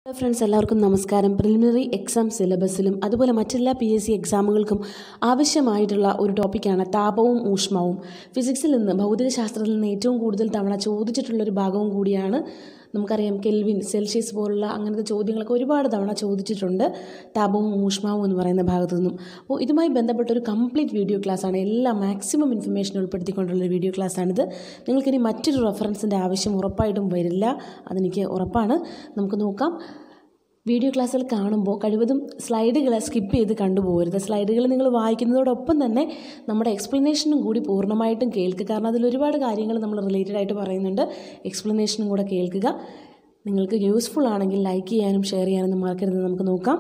Hello friends, എല്ലാവർക്കും നമസ്കാരം. Preliminary exam സിലബസിലും അതുപോലെ മറ്റെല്ലാ PSC എക്സാമുകൾക്കും ആവശ്യമായിട്ടുള്ള ഒരു ടോപ്പിക്കാണ് താപവും ഊഷ്മാവും. ഫിസിക്സിൽ നിന്ന്, ഭൗതികശാസ്ത്രത്തിൽ നിന്ന് ഏറ്റവും കൂടുതൽ തവണ ചോദിച്ചിട്ടുള്ളൊരു ഭാഗവും കൂടിയാണ്. നമുക്കറിയാം, കെൽവിൻ, സെൽഷ്യസ് പോലുള്ള അങ്ങനത്തെ ചോദ്യങ്ങളൊക്കെ ഒരുപാട് തവണ ചോദിച്ചിട്ടുണ്ട് താപവും ഊഷ്മാവും എന്ന് പറയുന്ന ഭാഗത്തു നിന്നും. അപ്പോൾ ഇതുമായി ബന്ധപ്പെട്ടൊരു കംപ്ലീറ്റ് വീഡിയോ ക്ലാസ്സാണ്. എല്ലാ മാക്സിമം ഇൻഫർമേഷൻ ഉൾപ്പെടുത്തിക്കൊണ്ടുള്ള വീഡിയോ ക്ലാസ്സാണിത്. നിങ്ങൾക്കിനി മറ്റൊരു റെഫറൻസിൻ്റെ ആവശ്യം ഉറപ്പായിട്ടും വരില്ല, അതെനിക്ക് ഉറപ്പാണ്. നമുക്ക് നോക്കാം. വീഡിയോ ക്ലാസ്സിൽ കാണുമ്പോൾ കഴിവതും സ്ലൈഡുകൾ സ്കിപ്പ് ചെയ്ത് കണ്ടുപോകരുത്. സ്ലൈഡുകൾ നിങ്ങൾ വായിക്കുന്നതോടൊപ്പം തന്നെ നമ്മുടെ എക്സ്പ്ലനേഷനും കൂടി പൂർണ്ണമായിട്ടും കേൾക്കുക. കാരണം അതിൽ ഒരുപാട് കാര്യങ്ങൾ നമ്മൾ റിലേറ്റഡ് ആയിട്ട് പറയുന്നുണ്ട്. എക്സ്പ്ലനേഷനും കൂടെ കേൾക്കുക. നിങ്ങൾക്ക് യൂസ്ഫുൾ ആണെങ്കിൽ ലൈക്ക് ചെയ്യാനും ഷെയർ ചെയ്യാനും മറക്കരുത്. നമുക്ക് നോക്കാം.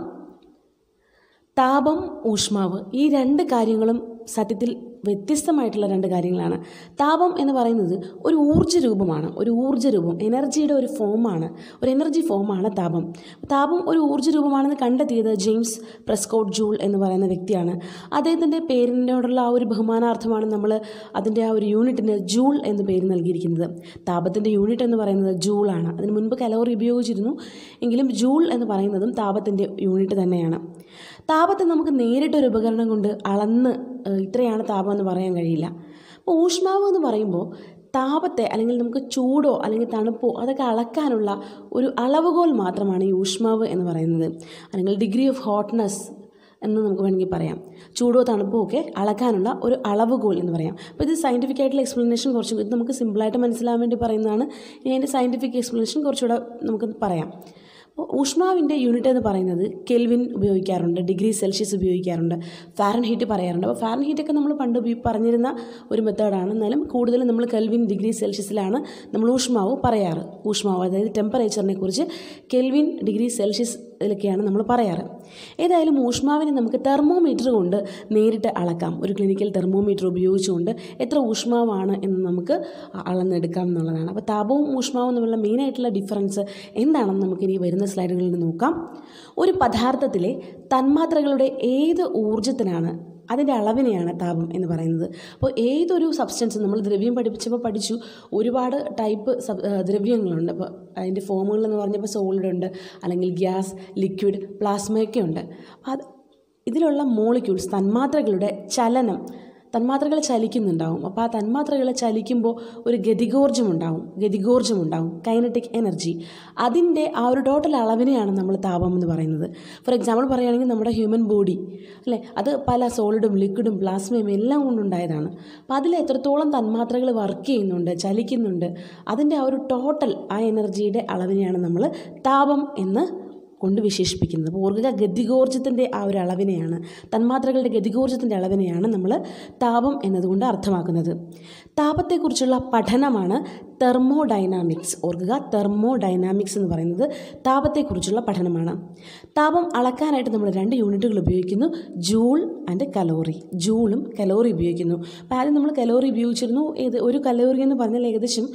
താപം, ഊഷ്മാവ്, ഈ രണ്ട് കാര്യങ്ങളും സത്യത്തിൽ വ്യത്യസ്തമായിട്ടുള്ള രണ്ട് കാര്യങ്ങളാണ്. താപം എന്ന് പറയുന്നത് ഒരു ഊർജ്ജ രൂപമാണ്, എനർജിയുടെ ഒരു ഫോമാണ്, ഒരു എനർജി ഫോമാണ് താപം. താപം ഒരു ഊർജ്ജ രൂപമാണെന്ന് കണ്ടെത്തിയത് ജെയിംസ് പ്രെസ്കോട്ട് ജൂൾ എന്ന് പറയുന്ന വ്യക്തിയാണ്. അദ്ദേഹത്തിൻ്റെ പേരിനോടുള്ള ആ ഒരു ബഹുമാനാർത്ഥമാണ് നമ്മൾ അതിൻ്റെ ആ ഒരു യൂണിറ്റിന് ജൂൾ എന്ന് പേര് നൽകിയിരിക്കുന്നത്. താപത്തിൻ്റെ യൂണിറ്റ് എന്ന് പറയുന്നത് ജൂളാണ്. അതിന് മുൻപ് കലോറി ഉപയോഗിച്ചിരുന്നു, എങ്കിലും ജൂൾ എന്ന് പറയുന്നതും താപത്തിൻ്റെ യൂണിറ്റ് തന്നെയാണ്. താപത്തെ നമുക്ക് നേരിട്ടൊരു ഉപകരണം കൊണ്ട് അളന്ന് ഇത്രയാണ് താപം എന്ന് പറയാൻ കഴിയില്ല. അപ്പോൾ ഊഷ്മാവ് എന്ന് പറയുമ്പോൾ താപത്തെ, അല്ലെങ്കിൽ നമുക്ക് ചൂടോ അല്ലെങ്കിൽ തണുപ്പോ അതൊക്കെ അളക്കാനുള്ള ഒരു അളവുകോൽ മാത്രമാണ് ഈ ഊഷ്മാവ് എന്ന് പറയുന്നത്, അല്ലെങ്കിൽ ഡിഗ്രി ഓഫ് ഹോട്ട്നെസ് എന്ന് നമുക്ക് വേണമെങ്കിൽ പറയാം. ചൂടോ തണുപ്പോ ഒക്കെ അളക്കാനുള്ള ഒരു അളവുകോൽ എന്ന് പറയാം. അപ്പോൾ ഇത് സയൻറ്റിഫിക് ആയിട്ടുള്ള എക്സ്പ്ലനേഷൻ കുറച്ചും ഇത് നമുക്ക് സിമ്പിളായിട്ട് മനസ്സിലാവാൻ വേണ്ടി പറയുന്നതാണ്. ഇനി അതിൻ്റെ സയൻറ്റിഫിക് എക്സ്പ്ലനേഷൻ കുറച്ചുകൂടെ നമുക്ക് പറയാം. അപ്പോൾ ഊഷ്മാവിൻ്റെ യൂണിറ്റ് എന്ന് പറയുന്നത് കെൽവിൻ ഉപയോഗിക്കാറുണ്ട്, ഡിഗ്രി സെൽഷ്യസ് ഉപയോഗിക്കാറുണ്ട്, ഫാരൻഹീറ്റ് പറയാറുണ്ട്. അപ്പോൾ ഫാരൻഹീറ്റൊക്കെ നമ്മൾ പണ്ട് പറഞ്ഞിരുന്ന ഒരു മെത്തേഡാണ്. എന്നാലും കൂടുതലും നമ്മൾ കെൽവിൻ, ഡിഗ്രി സെൽഷ്യസിലാണ് നമ്മൾ ഊഷ്മാവ് പറയാറ്. ഊഷ്മാവ്, അതായത് ടെമ്പറേച്ചറിനെ കുറിച്ച് കെൽവിൻ, ഡിഗ്രി സെൽഷ്യസ് ഇതിലൊക്കെയാണ് നമ്മൾ പറയാറ്. ഏതായാലും ഊഷ്മാവിനെ നമുക്ക് തെർമോമീറ്റർ കൊണ്ട് നേരിട്ട് അളക്കാം. ഒരു ക്ലിനിക്കൽ തെർമോമീറ്റർ ഉപയോഗിച്ചുകൊണ്ട് എത്ര ഊഷ്മാവാണ് എന്ന് നമുക്ക് അളന്നെടുക്കാം എന്നുള്ളതാണ്. അപ്പോൾ താപവും ഊഷ്മാവും തമ്മിലുള്ള മെയിനായിട്ടുള്ള ഡിഫറൻസ് എന്താണെന്ന് നമുക്കിനി വരുന്ന സ്ലൈഡുകളിൽ നോക്കാം. ഒരു പദാർത്ഥത്തിലെ തന്മാത്രകളുടെ ഏത് ഊർജ്ജത്തിനാണ്, അതിൻ്റെ അളവിനെയാണ് താപം എന്ന് പറയുന്നത്. അപ്പോൾ ഏതൊരു സബ്സ്റ്റൻസ്, നമ്മൾ ദ്രവ്യം പഠിച്ചു ഒരുപാട് ടൈപ്പ് ദ്രവ്യങ്ങളുണ്ട്. അപ്പോൾ അതിൻ്റെ ഫോമുകൾ എന്ന് പറഞ്ഞപ്പോൾ സോളിഡ് ഉണ്ട്, അല്ലെങ്കിൽ ഗ്യാസ്, ലിക്വിഡ്, പ്ലാസ്മയൊക്കെ ഉണ്ട്. അപ്പോൾ ഇതിലുള്ള മോളിക്യൂൾസ്, തന്മാത്രകളുടെ ചലനം, തന്മാത്രകൾ ചലിക്കുന്നുണ്ടാവും. അപ്പോൾ ആ തന്മാത്രകൾ ചലിക്കുമ്പോൾ ഒരു ഗതികോർജ്ജം ഉണ്ടാവും, കൈനറ്റിക് എനർജി. അതിൻ്റെ ആ ഒരു ടോട്ടൽ അളവിനെയാണ് നമ്മൾ താപം എന്ന് പറയുന്നത്. ഫോർ എക്സാമ്പിൾ പറയുകയാണെങ്കിൽ നമ്മുടെ ഹ്യൂമൻ ബോഡി അല്ലേ, അത് പല സോളിഡും ലിക്വിഡും പ്ലാസ്മയും എല്ലാം കൊണ്ടുണ്ടായതാണ്. അപ്പോൾ അതിൽ എത്രത്തോളം തന്മാത്രകൾ വർക്ക് ചെയ്യുന്നുണ്ട്, ചലിക്കുന്നുണ്ട്, അതിൻ്റെ ആ ഒരു ടോട്ടൽ ആ എനർജിയുടെ അളവിനെയാണ് നമ്മൾ താപം എന്ന് കൊണ്ട് വിശേഷിപ്പിക്കുന്നത്. അപ്പോൾ ഓർക്കുക, ഗതികോർജ്ജത്തിൻ്റെ ആ ഒരു അളവിനെയാണ്, തന്മാത്രകളുടെ ഗതികോർജ്ജത്തിൻ്റെ അളവിനെയാണ് നമ്മൾ താപം എന്നതുകൊണ്ട് അർത്ഥമാക്കുന്നത്. താപത്തെക്കുറിച്ചുള്ള പഠനമാണ് തെർമോഡൈനാമിക്സ്. ഓർക്കുക, തെർമോഡൈനാമിക്സ് എന്ന് പറയുന്നത് താപത്തെക്കുറിച്ചുള്ള പഠനമാണ്. താപം അളക്കാനായിട്ട് നമ്മൾ രണ്ട് യൂണിറ്റുകൾ ഉപയോഗിക്കുന്നു, ജൂൾ ആൻഡ് കലോറി. ജൂളും കലോറി ഉപയോഗിക്കുന്നു. അപ്പോൾ ആദ്യം നമ്മൾ കലോറി ഉപയോഗിച്ചിരുന്നു. ഒരു കലോറി എന്ന് പറഞ്ഞാൽ ഏകദേശം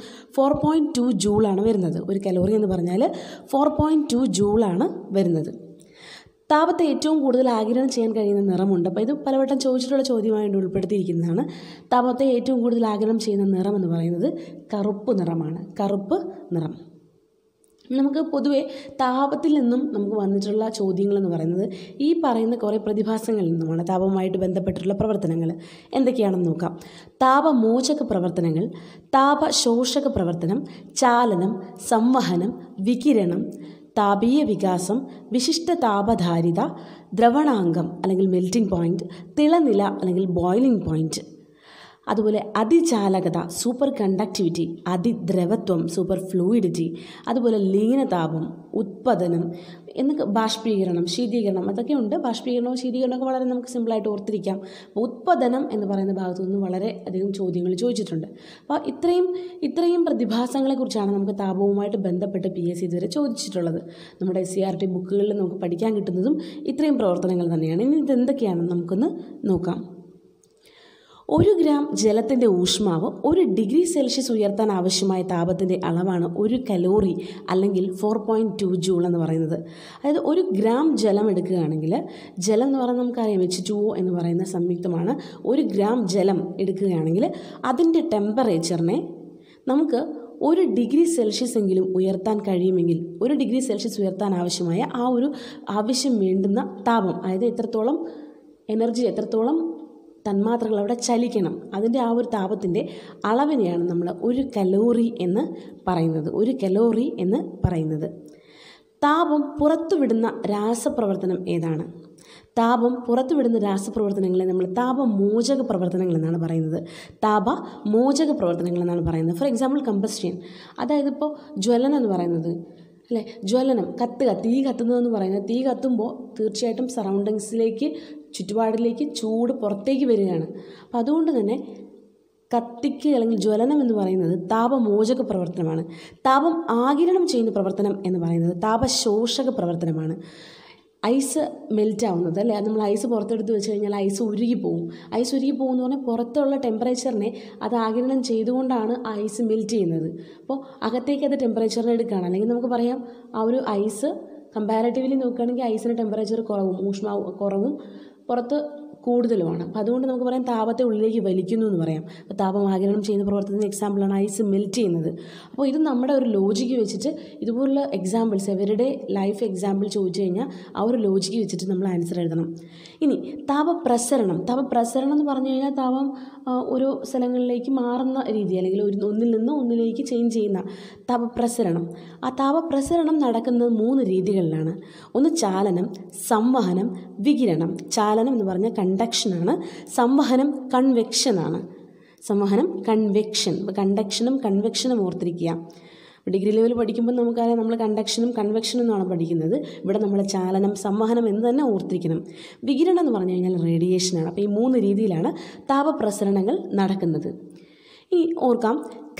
4.2 ജൂളാണ് വരുന്നത്. ഒരു കലോറി എന്ന് പറഞ്ഞാൽ 4.2 ജൂളാണ് വരുന്നത്. താപത്തെ ഏറ്റവും കൂടുതൽ ആഗിരണം ചെയ്യാൻ കഴിയുന്ന നിറമുണ്ട്. അപ്പോൾ ഇത് പലവട്ടം ചോദിച്ചിട്ടുള്ള ചോദ്യമായിട്ട് ഉൾപ്പെടുത്തിയിരിക്കുന്നതാണ്. താപത്തെ ഏറ്റവും കൂടുതൽ ആഗിരണം ചെയ്യുന്ന നിറം എന്ന് പറയുന്നത് കറുപ്പ് നിറമാണ്. കറുപ്പ് നിറം. നമുക്ക് പൊതുവെ താപത്തിൽ നിന്നും നമുക്ക് വന്നിട്ടുള്ള ചോദ്യങ്ങളെന്ന് പറയുന്നത് ഈ പറയുന്ന കുറേ പ്രതിഭാസങ്ങളിൽ നിന്നുമാണ്. താപവുമായിട്ട് ബന്ധപ്പെട്ടിട്ടുള്ള പ്രവർത്തനങ്ങൾ എന്തൊക്കെയാണെന്ന് നോക്കാം. താപമോചക പ്രവർത്തനങ്ങൾ, താപശോഷക പ്രവർത്തനം, ചാലനം, സംവഹനം, വികിരണം, താപീയ വികാസം, വിശിഷ്ട താപധാരിത, ദ്രവണാംഗം അല്ലെങ്കിൽ മെൽറ്റിംഗ് പോയിൻറ്റ്, തിളനില അല്ലെങ്കിൽ ബോയിലിംഗ് പോയിൻറ്റ്, അതുപോലെ അതിചാലകത, സൂപ്പർ കണ്ടക്ടിവിറ്റി, അതിദ്രവത്വം, സൂപ്പർ ഫ്ലൂയിഡിറ്റി, അതുപോലെ ലീനതാപം, ഉത്പതനം എന്നൊക്കെ, ബാഷ്പീകരണം, ശീതീകരണം, അതൊക്കെ ഉണ്ട്. ബാഷ്പീകരണവും ശീതീകരണമൊക്കെ വളരെ നമുക്ക് സിമ്പിളായിട്ട് ഓർത്തിരിക്കാം. ഉത്പതനം എന്ന് പറയുന്ന ഭാഗത്തു നിന്ന് വളരെ അധികം ചോദ്യങ്ങൾ ചോദിച്ചിട്ടുണ്ട്. അപ്പോൾ ഇത്രയും പ്രതിഭാസങ്ങളെക്കുറിച്ചാണ് നമുക്ക് താപവുമായിട്ട് ബന്ധപ്പെട്ട് PSC ഇതുവരെ ചോദിച്ചിട്ടുള്ളത്. നമ്മുടെ SCERT ബുക്കുകളിൽ നമുക്ക് പഠിക്കാൻ കിട്ടുന്നതും ഇത്രയും പ്രവർത്തനങ്ങൾ തന്നെയാണ്. ഇനി ഇതെന്തൊക്കെയാണെന്ന് നമുക്കൊന്ന് നോക്കാം. 1 ഗ്രാം ജലത്തിൻ്റെ ഊഷ്മാവ് 1 ഡിഗ്രി സെൽഷ്യസ് ഉയർത്താൻ ആവശ്യമായ താപത്തിൻ്റെ അളവാണ് 1 കലോറി അല്ലെങ്കിൽ 4.2 ജൂൾ എന്ന് പറയുന്നത്. അതായത് 1 ഗ്രാം ജലം എടുക്കുകയാണെങ്കിൽ, ജലം എന്ന് പറയുന്നത് നമുക്കറിയാം H2O എന്ന് പറയുന്ന സംയുക്തമാണ്. 1 ഗ്രാം ജലം എടുക്കുകയാണെങ്കിൽ അതിൻ്റെ ടെമ്പറേച്ചറിനെ നമുക്ക് 1 ഡിഗ്രി സെൽഷ്യസ് എങ്കിലും ഉയർത്താൻ കഴിയുമെങ്കിൽ 1 ഡിഗ്രി സെൽഷ്യസ് ഉയർത്താൻ ആവശ്യമായ ആ ഒരു ആവശ്യം വേണ്ടുന്ന താപം, അതായത് എത്രത്തോളം എനർജി, എത്രത്തോളം തന്മാത്രകൾ അവിടെ ചലിക്കണം, അതിൻ്റെ ആ ഒരു താപത്തിൻ്റെ അളവിനെയാണ് നമ്മൾ 1 കലോറി എന്ന് പറയുന്നത്. 1 കലോറി എന്ന് പറയുന്നത്. താപം പുറത്തുവിടുന്ന രാസപ്രവർത്തനം ഏതാണ്? താപം പുറത്തുവിടുന്ന രാസപ്രവർത്തനങ്ങളെ നമ്മൾ താപമോചക പ്രവർത്തനങ്ങൾ എന്നാണ് പറയുന്നത്. താപമോചക പ്രവർത്തനങ്ങൾ എന്നാണ് പറയുന്നത്. ഫോർ എക്സാമ്പിൾ കമ്പസ്റ്റ്യൻ, അതായത് ഇപ്പോൾ ജ്വലനം എന്ന് പറയുന്നത് അല്ലേ, ജ്വലനം, തീ കത്തുന്നതെന്ന് പറയുന്നത്, തീ കത്തുമ്പോൾ തീർച്ചയായിട്ടും സറൗണ്ടിങ്സിലേക്ക്, ചുറ്റുപാടിലേക്ക് ചൂട് പുറത്തേക്ക് വരികയാണ്. അപ്പം അതുകൊണ്ട് തന്നെ കത്തിക്കുക അല്ലെങ്കിൽ ജ്വലനം എന്ന് പറയുന്നത് താപമോചക പ്രവർത്തനമാണ്. താപം ആഗിരണം ചെയ്യുന്ന പ്രവർത്തനം എന്ന് പറയുന്നത് താപശോഷക പ്രവർത്തനമാണ്. ഐസ് മെൽറ്റ് ആവുന്നത് അല്ലേ, നമ്മൾ ഐസ് പുറത്തെടുത്ത് വെച്ച് കഴിഞ്ഞാൽ ഐസ് ഉരുകിപ്പോവും. ഐസ് ഉരുകിപ്പോകും എന്ന് പറഞ്ഞാൽ പുറത്തുള്ള ടെമ്പറേച്ചറിനെ അത് ആഗിരണം ചെയ്തുകൊണ്ടാണ് ഐസ് മെൽറ്റ് ചെയ്യുന്നത്. അപ്പോൾ അകത്തേക്ക് അത് ടെമ്പറേച്ചറിനെ എടുക്കുകയാണ്. അല്ലെങ്കിൽ നമുക്ക് പറയാം ആ ഒരു ഐസ് കമ്പാരിറ്റീവ്ലി നോക്കുകയാണെങ്കിൽ ഐസിന് ടെമ്പറേച്ചർ കുറവും പുറത്ത് കൂടുതലുമാണ്. അപ്പോൾ അതുകൊണ്ട് നമുക്ക് പറയാം താപത്തെ ഉള്ളിലേക്ക് വലിക്കുന്നു എന്ന് പറയാം. അപ്പോൾ താപം ആഗിരണം ചെയ്യുന്ന പ്രവർത്തനത്തിന് എക്സാമ്പിളാണ് ഐസ് മെൽറ്റ് ചെയ്യുന്നത്. അപ്പോൾ ഇത് നമ്മുടെ ഒരു ലോജിക്ക് വെച്ചിട്ട് ഇതുപോലുള്ള എക്സാമ്പിൾസ്, എവരുടെ ലൈഫ് എക്സാമ്പിൾ ചോദിച്ചു കഴിഞ്ഞാൽ ആ ഒരു ലോജിക്ക് വെച്ചിട്ട് നമ്മൾ ആൻസർ എഴുതണം. ഇനി താപപ്രസരണം എന്ന് പറഞ്ഞു കഴിഞ്ഞാൽ താപം ഓരോ സ്ഥലങ്ങളിലേക്ക് മാറുന്ന രീതി, അല്ലെങ്കിൽ ഒന്നിൽ നിന്ന് ഒന്നിലേക്ക് ചേഞ്ച് ചെയ്യുന്ന താപപ്രസരണം. ആ താപപ്രസരണം നടക്കുന്നത് 3 രീതികളിലാണ്. ഒന്ന് ചാലനം, സംവഹനം, വികിരണം. ചാലനം എന്ന് പറഞ്ഞാൽ കണ്ടക്ഷനാണ്. സംവഹനം കൺവെക്ഷനാണ്. കണ്ടക്ഷനും കൺവെക്ഷനും ഓർത്തിരിക്കുക. ഡിഗ്രി ലെവൽ പഠിക്കുമ്പോൾ നമുക്കറിയാം നമ്മൾ കണ്ടക്ഷനും കൺവെക്ഷനും എന്നാണ് പഠിക്കുന്നത്. ഇവിടെ നമ്മൾ ചാലനം, സംവഹനം എന്ന് തന്നെ ഓർത്തിരിക്കണം. വികിരണം എന്ന് പറഞ്ഞു കഴിഞ്ഞാൽ റേഡിയേഷനാണ്. അപ്പോൾ ഈ 3 രീതിയിലാണ് താപപ്രസരണങ്ങൾ നടക്കുന്നത്. ഇനി ഓർക്കാം,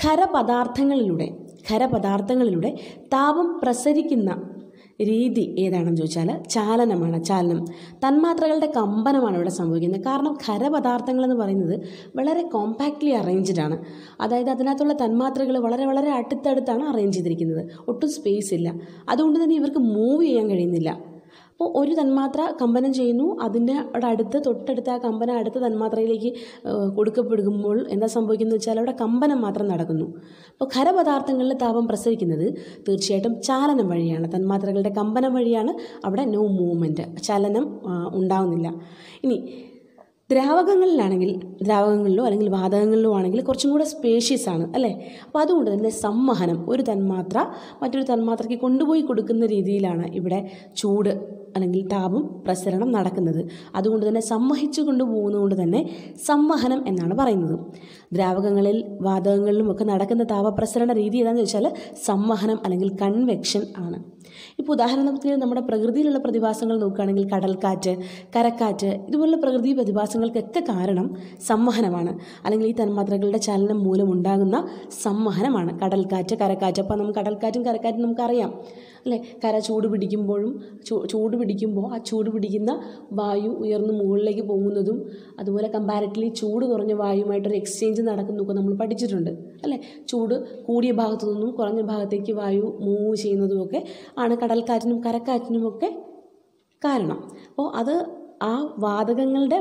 ഖരപദാർത്ഥങ്ങളിലൂടെ താപം പ്രസരിക്കുന്ന രീതി ഏതാണെന്ന് ചോദിച്ചാൽ ചാലനമാണ്. തന്മാത്രകളുടെ കമ്പനമാണ് ഇവിടെ സംഭവിക്കുന്നത്. കാരണം ഖരപദാർത്ഥങ്ങളെന്ന് പറയുന്നത് വളരെ കോമ്പാക്റ്റ്ലി അറേഞ്ച്ഡ് ആണ്. അതായത് അതിനകത്തുള്ള തന്മാത്രകൾ വളരെ വളരെ അടുത്തടുത്താണ് അറേഞ്ച് ചെയ്തിരിക്കുന്നത്. ഒട്ടും സ്പേസ് ഇല്ല. അതുകൊണ്ട് തന്നെ ഇവർക്ക് മൂവ് ചെയ്യാൻ കഴിയുന്നില്ല. അപ്പോൾ ഒരു തന്മാത്ര കമ്പനം ചെയ്യുന്നു, അതിൻ്റെ തൊട്ടടുത്ത ആ കമ്പനം അടുത്ത തന്മാത്രയിലേക്ക് കൊടുക്കപ്പെടുമ്പോൾ എന്താ സംഭവിക്കുന്നത് വെച്ചാൽ അവിടെ കമ്പനം മാത്രം നടക്കുന്നു. അപ്പോൾ ഖരപദാർത്ഥങ്ങളിൽ താപം പ്രസരിക്കുന്നത് തീർച്ചയായിട്ടും ചാലനം വഴിയാണ്. തന്മാത്രകളുടെ കമ്പനം വഴിയാണ്. അവിടെ നോ മൂവ്മെൻറ്റ്, ചലനം ഉണ്ടാവുന്നില്ല. ഇനി ദ്രാവകങ്ങളിലോ അല്ലെങ്കിൽ വാതകങ്ങളിലോ ആണെങ്കിൽ കുറച്ചും കൂടെ സ്പേഷ്യസ് ആണ് അല്ലേ. അപ്പോൾ അതുകൊണ്ട് തന്നെ സംവഹനം, ഒരു തന്മാത്ര മറ്റൊരു തന്മാത്രയ്ക്ക് കൊണ്ടുപോയി കൊടുക്കുന്ന രീതിയിലാണ് ഇവിടെ ചൂട് അല്ലെങ്കിൽ താപം പ്രസരണം നടക്കുന്നത്. അതുകൊണ്ട് തന്നെ സംവഹിച്ചു കൊണ്ടുപോകുന്നതുകൊണ്ട് തന്നെ സംവഹനം എന്നാണ് പറയുന്നത്. ദ്രാവകങ്ങളിൽ വാതകങ്ങളിലും ഒക്കെ നടക്കുന്ന താപപ്രസരണ രീതി ഏതാണെന്ന് വെച്ചാൽ സംവഹനം അല്ലെങ്കിൽ കൺവെക്ഷൻ ആണ്. ഇപ്പോൾ ഉദാഹരണത്തിന് നമ്മുടെ പ്രകൃതിയിലുള്ള പ്രതിഭാസങ്ങൾ നോക്കുകയാണെങ്കിൽ കടൽക്കാറ്റ്, കരക്കാറ്റ്, ഇതുപോലുള്ള പ്രകൃതി പ്രതിഭാസങ്ങൾക്കൊക്കെ കാരണം സംവഹനമാണ്, അല്ലെങ്കിൽ ഈ തന്മാത്രകളുടെ ചലനം മൂലം ഉണ്ടാകുന്ന സംവഹനമാണ്. കടൽക്കാറ്റ്, കരക്കാറ്റ്. അപ്പോൾ നമുക്ക് കടൽക്കാറ്റും കരക്കാറ്റും നമുക്കറിയാം അല്ലേ. കര ചൂട് പിടിക്കുമ്പോൾ ആ ചൂട് പിടിക്കുന്ന വായു ഉയർന്ന് മുകളിലേക്ക് പോകുന്നതും, അതുപോലെ കമ്പാരിറ്റീവ്ലി ചൂട് കുറഞ്ഞ വായുമായിട്ടൊരു എക്സ്ചേഞ്ച് നടക്കുന്നതൊക്കെ നമ്മൾ പഠിച്ചിട്ടുണ്ട് അല്ലേ. ചൂട് കൂടിയ ഭാഗത്തു നിന്നും കുറഞ്ഞ ഭാഗത്തേക്ക് വായു മൂവ് ചെയ്യുന്നതുമൊക്കെ ആണ് കടൽക്കാറ്റിനും കരക്കാറ്റിനുമൊക്കെ കാരണം. അപ്പോൾ അത് ആ വാതകങ്ങളുടെ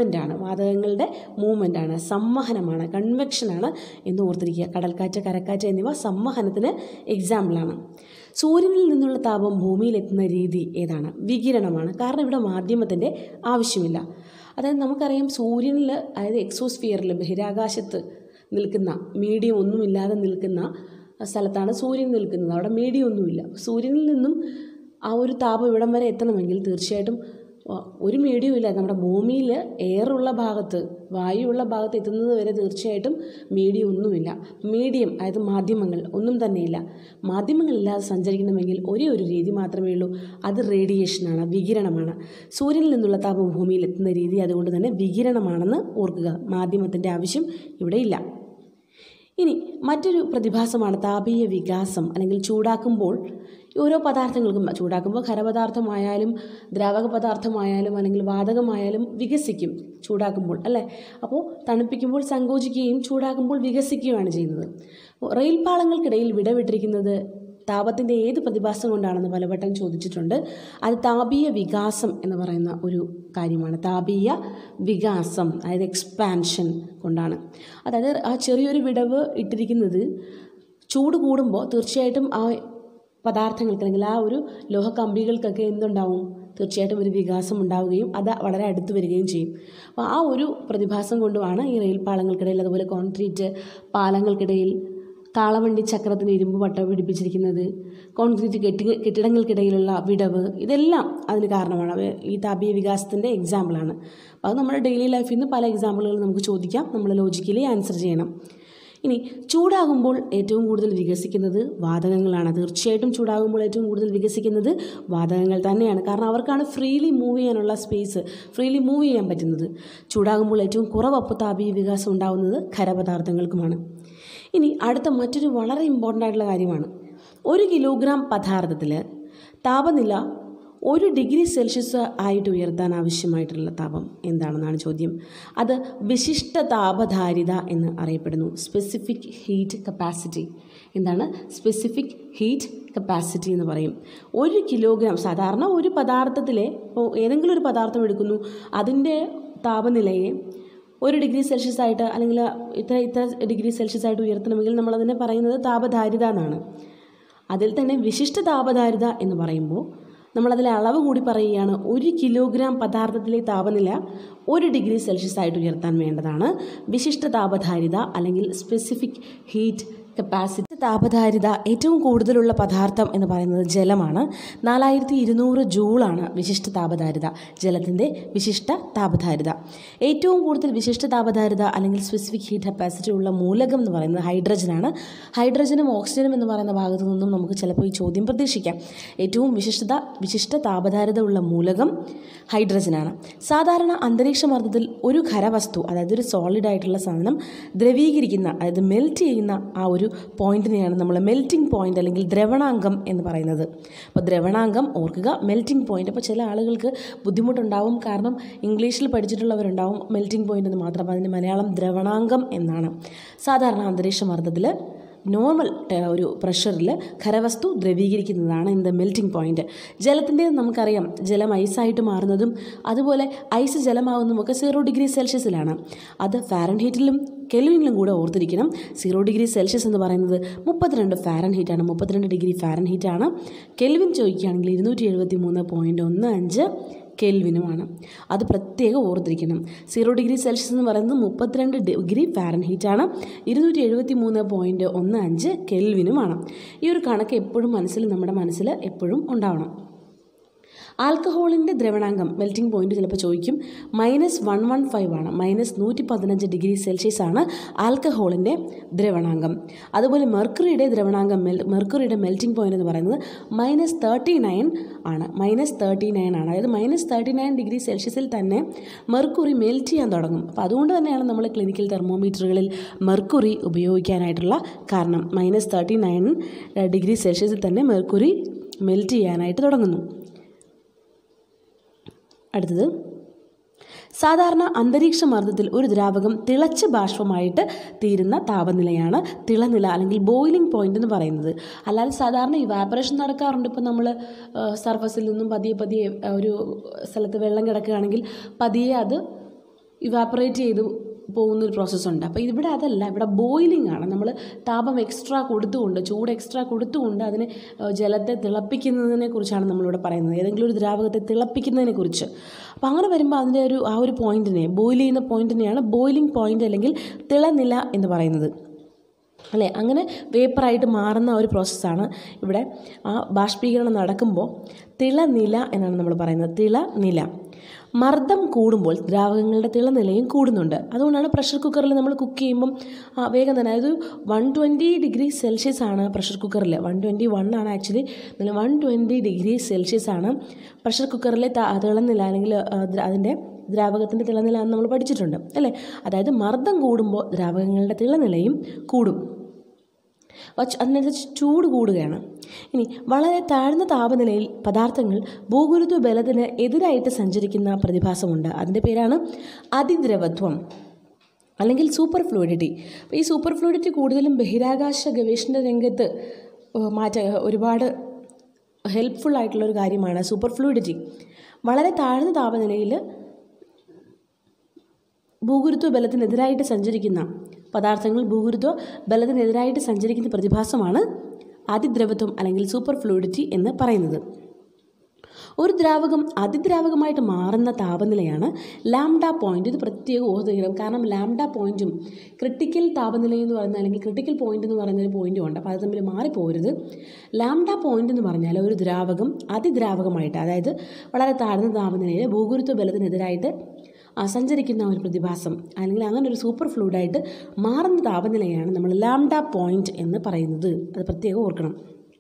മൂവ്മെൻ്റാണ്, സംവഹനമാണ്, കൺവെക്ഷനാണ് എന്ന് ഓർത്തിരിക്കുക. കടൽക്കാറ്റ്, കരക്കാറ്റ് എന്നിവ സംവഹനത്തിന് എക്സാമ്പിളാണ്. സൂര്യനിൽ നിന്നുള്ള താപം ഭൂമിയിലെത്തുന്ന രീതി ഏതാണ്? വികിരണമാണ്. കാരണം ഇവിടെ മാധ്യമത്തിൻ്റെ ആവശ്യമില്ല. അതായത് നമുക്കറിയാം സൂര്യനിൽ, അതായത് എക്സോസ്ഫിയറിൽ, ബഹിരാകാശത്ത് നിൽക്കുന്ന, മീഡിയം ഒന്നുമില്ലാതെ നിൽക്കുന്ന സ്ഥലത്താണ് സൂര്യൻ നിൽക്കുന്നത്. അവിടെ മീഡിയം ഒന്നുമില്ല. സൂര്യനിൽ നിന്നും ആ ഒരു താപം ഇവിടം വരെ എത്തണമെങ്കിൽ തീർച്ചയായിട്ടും ഒരു മീഡിയം ഇല്ല. നമ്മുടെ ഭൂമിയിൽ എയറുള്ള ഭാഗത്ത്, വായുവുള്ള ഭാഗത്ത് എത്തുന്നത് വരെ തീർച്ചയായിട്ടും മീഡിയം ഒന്നുമില്ല. മീഡിയം, അതായത് മാധ്യമങ്ങൾ ഒന്നും തന്നെയില്ല. മാധ്യമങ്ങളില്ലാതെ സഞ്ചരിക്കണമെങ്കിൽ ഒരേ ഒരു രീതി മാത്രമേ ഉള്ളൂ. അത് റേഡിയേഷനാണ്, വികിരണമാണ്. സൂര്യനിൽ നിന്നുള്ള താപം ഭൂമിയിൽ എത്തുന്ന രീതി അതുകൊണ്ട് തന്നെ വികിരണമാണെന്ന് ഓർക്കുക. മാധ്യമത്തിൻ്റെ ആവശ്യം ഇവിടെ ഇല്ല. ഇനി മറ്റൊരു പ്രതിഭാസമാണ് താപീയ വികാസം, അല്ലെങ്കിൽ ചൂടാക്കുമ്പോൾ ഓരോ പദാർത്ഥങ്ങൾക്കും, ചൂടാക്കുമ്പോൾ ഖരപദാർത്ഥമായാലും ദ്രാവക പദാർത്ഥമായാലും അല്ലെങ്കിൽ വാതകമായാലും വികസിക്കും ചൂടാക്കുമ്പോൾ അല്ലേ. അപ്പോൾ തണുപ്പിക്കുമ്പോൾ സങ്കോചിക്കുകയും ചൂടാക്കുമ്പോൾ വികസിക്കുകയാണ് ചെയ്യുന്നത്. റെയിൽ പാളങ്ങൾക്കിടയിൽ വിടവിട്ടിരിക്കുന്നത് താപത്തിൻ്റെ ഏത് പ്രതിഭാസം കൊണ്ടാണെന്ന് പലവട്ടം ചോദിച്ചിട്ടുണ്ട്. അത് താപീയ വികാസം എന്ന് പറയുന്ന ഒരു കാര്യമാണ്. താപീയ വികാസം, അതായത് എക്സ്പാൻഷൻ കൊണ്ടാണ്. അതായത് ആ ചെറിയൊരു വിടവ് ഇട്ടിരിക്കുന്നത് ചൂട് കൂടുമ്പോൾ തീർച്ചയായിട്ടും ആ പദാർത്ഥങ്ങൾക്ക് അല്ലെങ്കിൽ ആ ഒരു ലോഹക്കമ്പികൾക്കൊക്കെ എന്തുണ്ടാവും, തീർച്ചയായിട്ടും ഒരു വികാസം ഉണ്ടാവുകയും അത് വളരെ അടുത്ത് വരികയും ചെയ്യും. അപ്പോൾ ആ ഒരു പ്രതിഭാസം കൊണ്ടുമാണ് ഈ റെയിൽ പാളങ്ങൾക്കിടയിൽ, അതുപോലെ കോൺക്രീറ്റ് പാലങ്ങൾക്കിടയിൽ കാളവണ്ടി ചക്രത്തിന് ഇരുമ്പ് പട്ട പിടിപ്പിച്ചിരിക്കുന്നത്, കോൺക്രീറ്റ് കെട്ടിടങ്ങൾക്കിടയിലുള്ള വിടവ്, ഇതെല്ലാം അതിന് കാരണമാണ്. ഈ താപീയ വികാസത്തിൻ്റെ എക്സാമ്പിളാണ്. അപ്പോൾ അത് നമ്മുടെ ഡെയിലി ലൈഫിൽ നിന്ന് പല എക്സാമ്പിളുകൾ നമുക്ക് ചോദിക്കാം, നമ്മൾ ലോജിക്കലി ആൻസർ ചെയ്യണം. ഇനി ചൂടാകുമ്പോൾ ഏറ്റവും കൂടുതൽ വികസിക്കുന്നത് വാതകങ്ങളാണ്. തീർച്ചയായിട്ടും ചൂടാകുമ്പോൾ ഏറ്റവും കൂടുതൽ വികസിക്കുന്നത് വാതകങ്ങൾ തന്നെയാണ്. കാരണം അവർക്കാണ് ഫ്രീലി മൂവ് ചെയ്യാനുള്ള സ്പേസ്, ഫ്രീലി മൂവ് ചെയ്യാൻ പറ്റുന്നത്. ചൂടാകുമ്പോൾ ഏറ്റവും കുറവ് താപീയ വികാസം ഉണ്ടാകുന്നത് ഖരപദാർത്ഥങ്ങൾക്കുമാണ്. ഇനി അടുത്ത മറ്റൊരു വളരെ ഇമ്പോർട്ടൻ്റ് ആയിട്ടുള്ള കാര്യമാണ്. 1 കിലോഗ്രാം പദാർത്ഥത്തിൽ താപനില 1 ഡിഗ്രി സെൽഷ്യസ് ആയിട്ട് ഉയർത്താൻ ആവശ്യമായിട്ടുള്ള താപം എന്താണെന്നാണ് ചോദ്യം. അത് വിശിഷ്ട താപധാരിത എന്ന് അറിയപ്പെടുന്നു. Specific heat capacity. എന്താണ് സ്പെസിഫിക് ഹീറ്റ് കപ്പാസിറ്റി എന്ന് പറയും. 1 കിലോഗ്രാം, സാധാരണ ഒരു പദാർത്ഥത്തിലെ, ഇപ്പോൾ ഏതെങ്കിലും ഒരു പദാർത്ഥം എടുക്കുന്നു, അതിൻ്റെ താപനിലയെ 1 ഡിഗ്രി സെൽഷ്യസ് ആയിട്ട് അല്ലെങ്കിൽ ഇത്ര ഡിഗ്രി സെൽഷ്യസ് ആയിട്ട് ഉയർത്തണമെങ്കിൽ നമ്മളതിനെ പറയുന്നത് താപധാരിത എന്നാണ്. അതിൽ തന്നെ വിശിഷ്ട താപധാരിത എന്ന് പറയുമ്പോൾ നമ്മളതിലെ അളവ് കൂടി പറയുകയാണ്. 1 കിലോഗ്രാം പദാർത്ഥത്തിലെ താപനില 1 ഡിഗ്രി സെൽഷ്യസ് ആയിട്ട് ഉയർത്താൻ വേണ്ടതാണ് വിശിഷ്ട താപധാരിത അല്ലെങ്കിൽ സ്പെസിഫിക് ഹീറ്റ് കപ്പാസിറ്റി. താപധാരിത ഏറ്റവും കൂടുതലുള്ള പദാർത്ഥം എന്ന് പറയുന്നത് ജലമാണ്. 4200 ജൂളാണ് വിശിഷ്ട താപധാരിത, ജലത്തിൻ്റെ വിശിഷ്ട താപധാരിത. ഏറ്റവും കൂടുതൽ വിശിഷ്ട താപധാരിത അല്ലെങ്കിൽ സ്പെസിഫിക് ഹീറ്റ് കപ്പാസിറ്റി ഉള്ള മൂലകം എന്ന് പറയുന്നത് ഹൈഡ്രജനാണ്. ഹൈഡ്രജനും ഓക്സിജനും എന്ന് പറയുന്ന ഭാഗത്തു നിന്നും നമുക്ക് ചിലപ്പോൾ ഈ ചോദ്യം പ്രതീക്ഷിക്കാം. ഏറ്റവും വിശിഷ്ട താപധാരിത ഉള്ള മൂലകം ഹൈഡ്രജനാണ്. സാധാരണ അന്തരീക്ഷമർദ്ദത്തിൽ ഒരു ഖരവസ്തു, അതായത് ഒരു സോളിഡ് ആയിട്ടുള്ള സാധനം ദ്രവീകരിക്കുന്ന, അതായത് മെൽറ്റ് ചെയ്യുന്ന ആ ഒരു പോയിന്റിനെയാണ് നമ്മൾ മെൽറ്റിംഗ് പോയിന്റ് അല്ലെങ്കിൽ ദ്രവണാങ്കം എന്ന് പറയുന്നത്. അപ്പോൾ ദ്രവണാങ്കം ഓർക്കുക, മെൽറ്റിംഗ് പോയിന്റ്. അപ്പോൾ ചില ആളുകൾക്ക് ബുദ്ധിമുട്ടുണ്ടാവും, കാരണം ഇംഗ്ലീഷിൽ പഠിച്ചിട്ടുള്ളവരുണ്ടാവും മെൽറ്റിംഗ് പോയിന്റ് എന്ന് മാത്രം. അപ്പോൾ അതിൻ്റെ മലയാളം ദ്രവണാങ്കം എന്നാണ്. സാധാരണ അന്തരീക്ഷമർദ്ദത്തിൽ നോർമൽ ഒരു പ്രഷറിൽ ഖരവസ്തു ദ്രവീകരിക്കുന്നതാണ് ഇൻ ദ മെൽറ്റിംഗ് പോയിന്റ്. ജലത്തിൻ്റെ നമുക്കറിയാം, ജലം ഐസായിട്ട് മാറുന്നതും അതുപോലെ ഐസ് ജലമാകുന്നതുമൊക്കെ 0 ഡിഗ്രി സെൽഷ്യസിലാണ്. അത് ഫാരൻഹീറ്റിലും കെൽവിനിലും കൂടെ ഓർത്തിരിക്കണം. 0 ഡിഗ്രി സെൽഷ്യസ് എന്ന് പറയുന്നത് 32 ഫാരൻഹീറ്റാണ്, 32 ഡിഗ്രി ഫാരൻഹീറ്റാണ്. കെൽവിൻ ചോദിക്കുകയാണെങ്കിൽ 273.15 കെൽവിനുമാണ്. അത് പ്രത്യേകം ഓർത്തിരിക്കണം. 0 ഡിഗ്രി സെൽഷ്യസ് എന്ന് പറയുന്നത് 32 ഡിഗ്രി ഫാരൻഹീറ്റാണ്, 273.15 കെൽവിനുമാണ്. ഈ ഒരു കണക്ക് എപ്പോഴും നമ്മുടെ മനസ്സിൽ എപ്പോഴും ഉണ്ടാവണം. ആൽക്കഹോളിൻ്റെ ദ്രവണാങ്കം മെൽറ്റിംഗ് പോയിന്റ് ചിലപ്പോൾ ചോദിക്കും. -115 ആണ്, -115 ഡിഗ്രി സെൽഷ്യസ് ആണ് ആൽക്കഹോളിൻ്റെ ദ്രവണാങ്കം. അതുപോലെ മെർക്കുറിയുടെ ദ്രവണാങ്കം, മെർക്കുറിയുടെ മെൽറ്റിംഗ് പോയിന്റ് എന്ന് പറയുന്നത് -39 ആണ്. -39 ആണ്, അതായത് -39 ഡിഗ്രി സെൽഷ്യസിൽ തന്നെ മെർക്കുറി മെൽറ്റ് ചെയ്യാൻ തുടങ്ങും. അപ്പോൾ അതുകൊണ്ട് തന്നെയാണ് നമ്മൾ ക്ലിനിക്കൽ തെർമോമീറ്ററുകളിൽ മെർക്കുറി ഉപയോഗിക്കാനായിട്ടുള്ള കാരണം. -39 ഡിഗ്രി സെൽഷ്യസിൽ തന്നെ മെർക്കുറി മെൽറ്റ് ചെയ്യാനായിട്ട് തുടങ്ങുന്നു. അടുത്തത്, സാധാരണ അന്തരീക്ഷ മർദ്ദത്തിൽ ഒരു ദ്രാവകം തിളച്ച ബാഷ്പമായിട്ട് തീരുന്ന താപനിലയാണ് തിളനില അല്ലെങ്കിൽ ബോയിലിംഗ് പോയിന്റ് എന്ന് പറയുന്നത്. അല്ലാതെ സാധാരണ ഇവാപ്പറേഷൻ നടക്കാറുണ്ട്. ഇപ്പോൾ നമ്മൾ സർഫസിൽ നിന്നും പതിയെ ഒരു സ്ഥലത്ത് വെള്ളം കിടക്കുകയാണെങ്കിൽ പതിയെ അത് ഇവാപ്പറേറ്റ് ചെയ്ത് പോകുന്നൊരു പ്രോസസ്സുണ്ട്. അപ്പോൾ ഇവിടെ അതല്ല, ഇവിടെ ബോയിലിംഗ് ആണ്. നമ്മൾ താപം എക്സ്ട്രാ കൊടുത്തുകൊണ്ട്, ചൂട് എക്സ്ട്രാ കൊടുത്തുകൊണ്ട് അതിനെ ജലത്തെ തിളപ്പിക്കുന്നതിനെ കുറിച്ചാണ് നമ്മളിവിടെ പറയുന്നത്, ഏതെങ്കിലും ഒരു ദ്രാവകത്തെ തിളപ്പിക്കുന്നതിനെ കുറിച്ച്. അപ്പോൾ അങ്ങനെ വരുമ്പോൾ അതിൻ്റെ ആ ഒരു പോയിന്റിനെ, ബോയിൽ ചെയ്യുന്ന പോയിന്റിനെയാണ് ബോയിലിംഗ് പോയിന്റ് അല്ലെങ്കിൽ തിളനില എന്ന് പറയുന്നത്, അല്ലേ? അങ്ങനെ വേപ്പറായിട്ട് മാറുന്ന ഒരു പ്രോസസ്സാണ് ഇവിടെ. ആ ബാഷ്പീകരണം നടക്കുമ്പോൾ തിളനില എന്നാണ് നമ്മൾ പറയുന്നത്, തിളനില. മർദ്ദം കൂടുമ്പോൾ ദ്രാവകങ്ങളുടെ തിളനിലയും കൂടുന്നുണ്ട്. അതുകൊണ്ടാണ് പ്രഷർ കുക്കറിൽ നമ്മൾ കുക്ക് ചെയ്യുമ്പം വേഗം തന്നെ, അതായത് 120 ഡിഗ്രി സെൽഷ്യസ് ആണ് പ്രഷർ കുക്കറിൽ, 121 ആണ് ആക്ച്വലി, 120 ഡിഗ്രി സെൽഷ്യസ് ആണ് പ്രഷർ കുക്കറിലെ തിളനില അല്ലെങ്കിൽ അതിൻ്റെ ദ്രാവകത്തിൻ്റെ തിളനില എന്ന് നമ്മൾ പഠിച്ചിട്ടുണ്ട്, അല്ലേ? അതായത് മർദ്ദം കൂടുമ്പോൾ ദ്രാവകങ്ങളുടെ തിളനിലയും കൂടും, അതിനനുസരിച്ച് ചൂട് കൂടുകയാണ്. ഇനി വളരെ താഴ്ന്ന താപനിലയിൽ പദാർത്ഥങ്ങൾ ഭൂഗുരുത്വ ബലത്തിന് എതിരായിട്ട് സഞ്ചരിക്കുന്ന പ്രതിഭാസമുണ്ട്. അതിൻ്റെ പേരാണ് അതിദ്രവത്വം അല്ലെങ്കിൽ സൂപ്പർ ഫ്ലൂയിഡിറ്റി. അപ്പോൾ ഈ സൂപ്പർ ഫ്ലൂയിഡിറ്റി കൂടുതലും ബഹിരാകാശ ഗവേഷണ രംഗത്ത് ഒരുപാട് ഹെൽപ്ഫുൾ ആയിട്ടുള്ളൊരു കാര്യമാണ് സൂപ്പർ ഫ്ലൂയിഡിറ്റി. വളരെ താഴ്ന്ന താപനിലയിൽ ഭൂഗുരുത്വ ബലത്തിനെതിരായിട്ട് സഞ്ചരിക്കുന്ന പദാർത്ഥങ്ങൾ ഭൂഗുരുത്വ ബലത്തിനെതിരായിട്ട് സഞ്ചരിക്കുന്ന പ്രതിഭാസമാണ് അതിദ്രവത്വം അല്ലെങ്കിൽ സൂപ്പർ ഫ്ലൂയിഡിറ്റി എന്ന് പറയുന്നത്. ഒരു ദ്രാവകം അതിദ്രാവകമായിട്ട് മാറുന്ന താപനിലയാണ് ലാംഡ പോയിന്റ്. ഇത് പ്രത്യേകം ഓർത്തിരിക്കണം. കാരണം ലാംഡ പോയിന്റും ക്രിട്ടിക്കൽ താപനില എന്ന് പറയുന്ന അല്ലെങ്കിൽ ക്രിട്ടിക്കൽ പോയിന്റ് എന്ന് പറയുന്ന ഒരു പോയിന്റും ഉണ്ട്. അപ്പോൾ അത് തമ്മിൽ മാറിപ്പോകരുത്. ലാംഡ പോയിന്റ് എന്ന് പറഞ്ഞാൽ ഒരു ദ്രാവകം അതിദ്രാവകമായിട്ട്, അതായത് വളരെ താഴ്ന്ന താപനിലയിൽ ഭൂഗുരുത്വ ബലത്തിനെതിരായിട്ട് സഞ്ചരിക്കുന്ന ഒരു പ്രതിഭാസം അല്ലെങ്കിൽ അങ്ങനെ ഒരു സൂപ്പർ ഫ്ലൂയിഡായിട്ട് മാറുന്ന താപനിലയാണ് നമ്മൾ ലാംഡ പോയിന്റ് എന്ന് പറയുന്നത്. അത് പ്രത്യേകം ഓർക്കണം.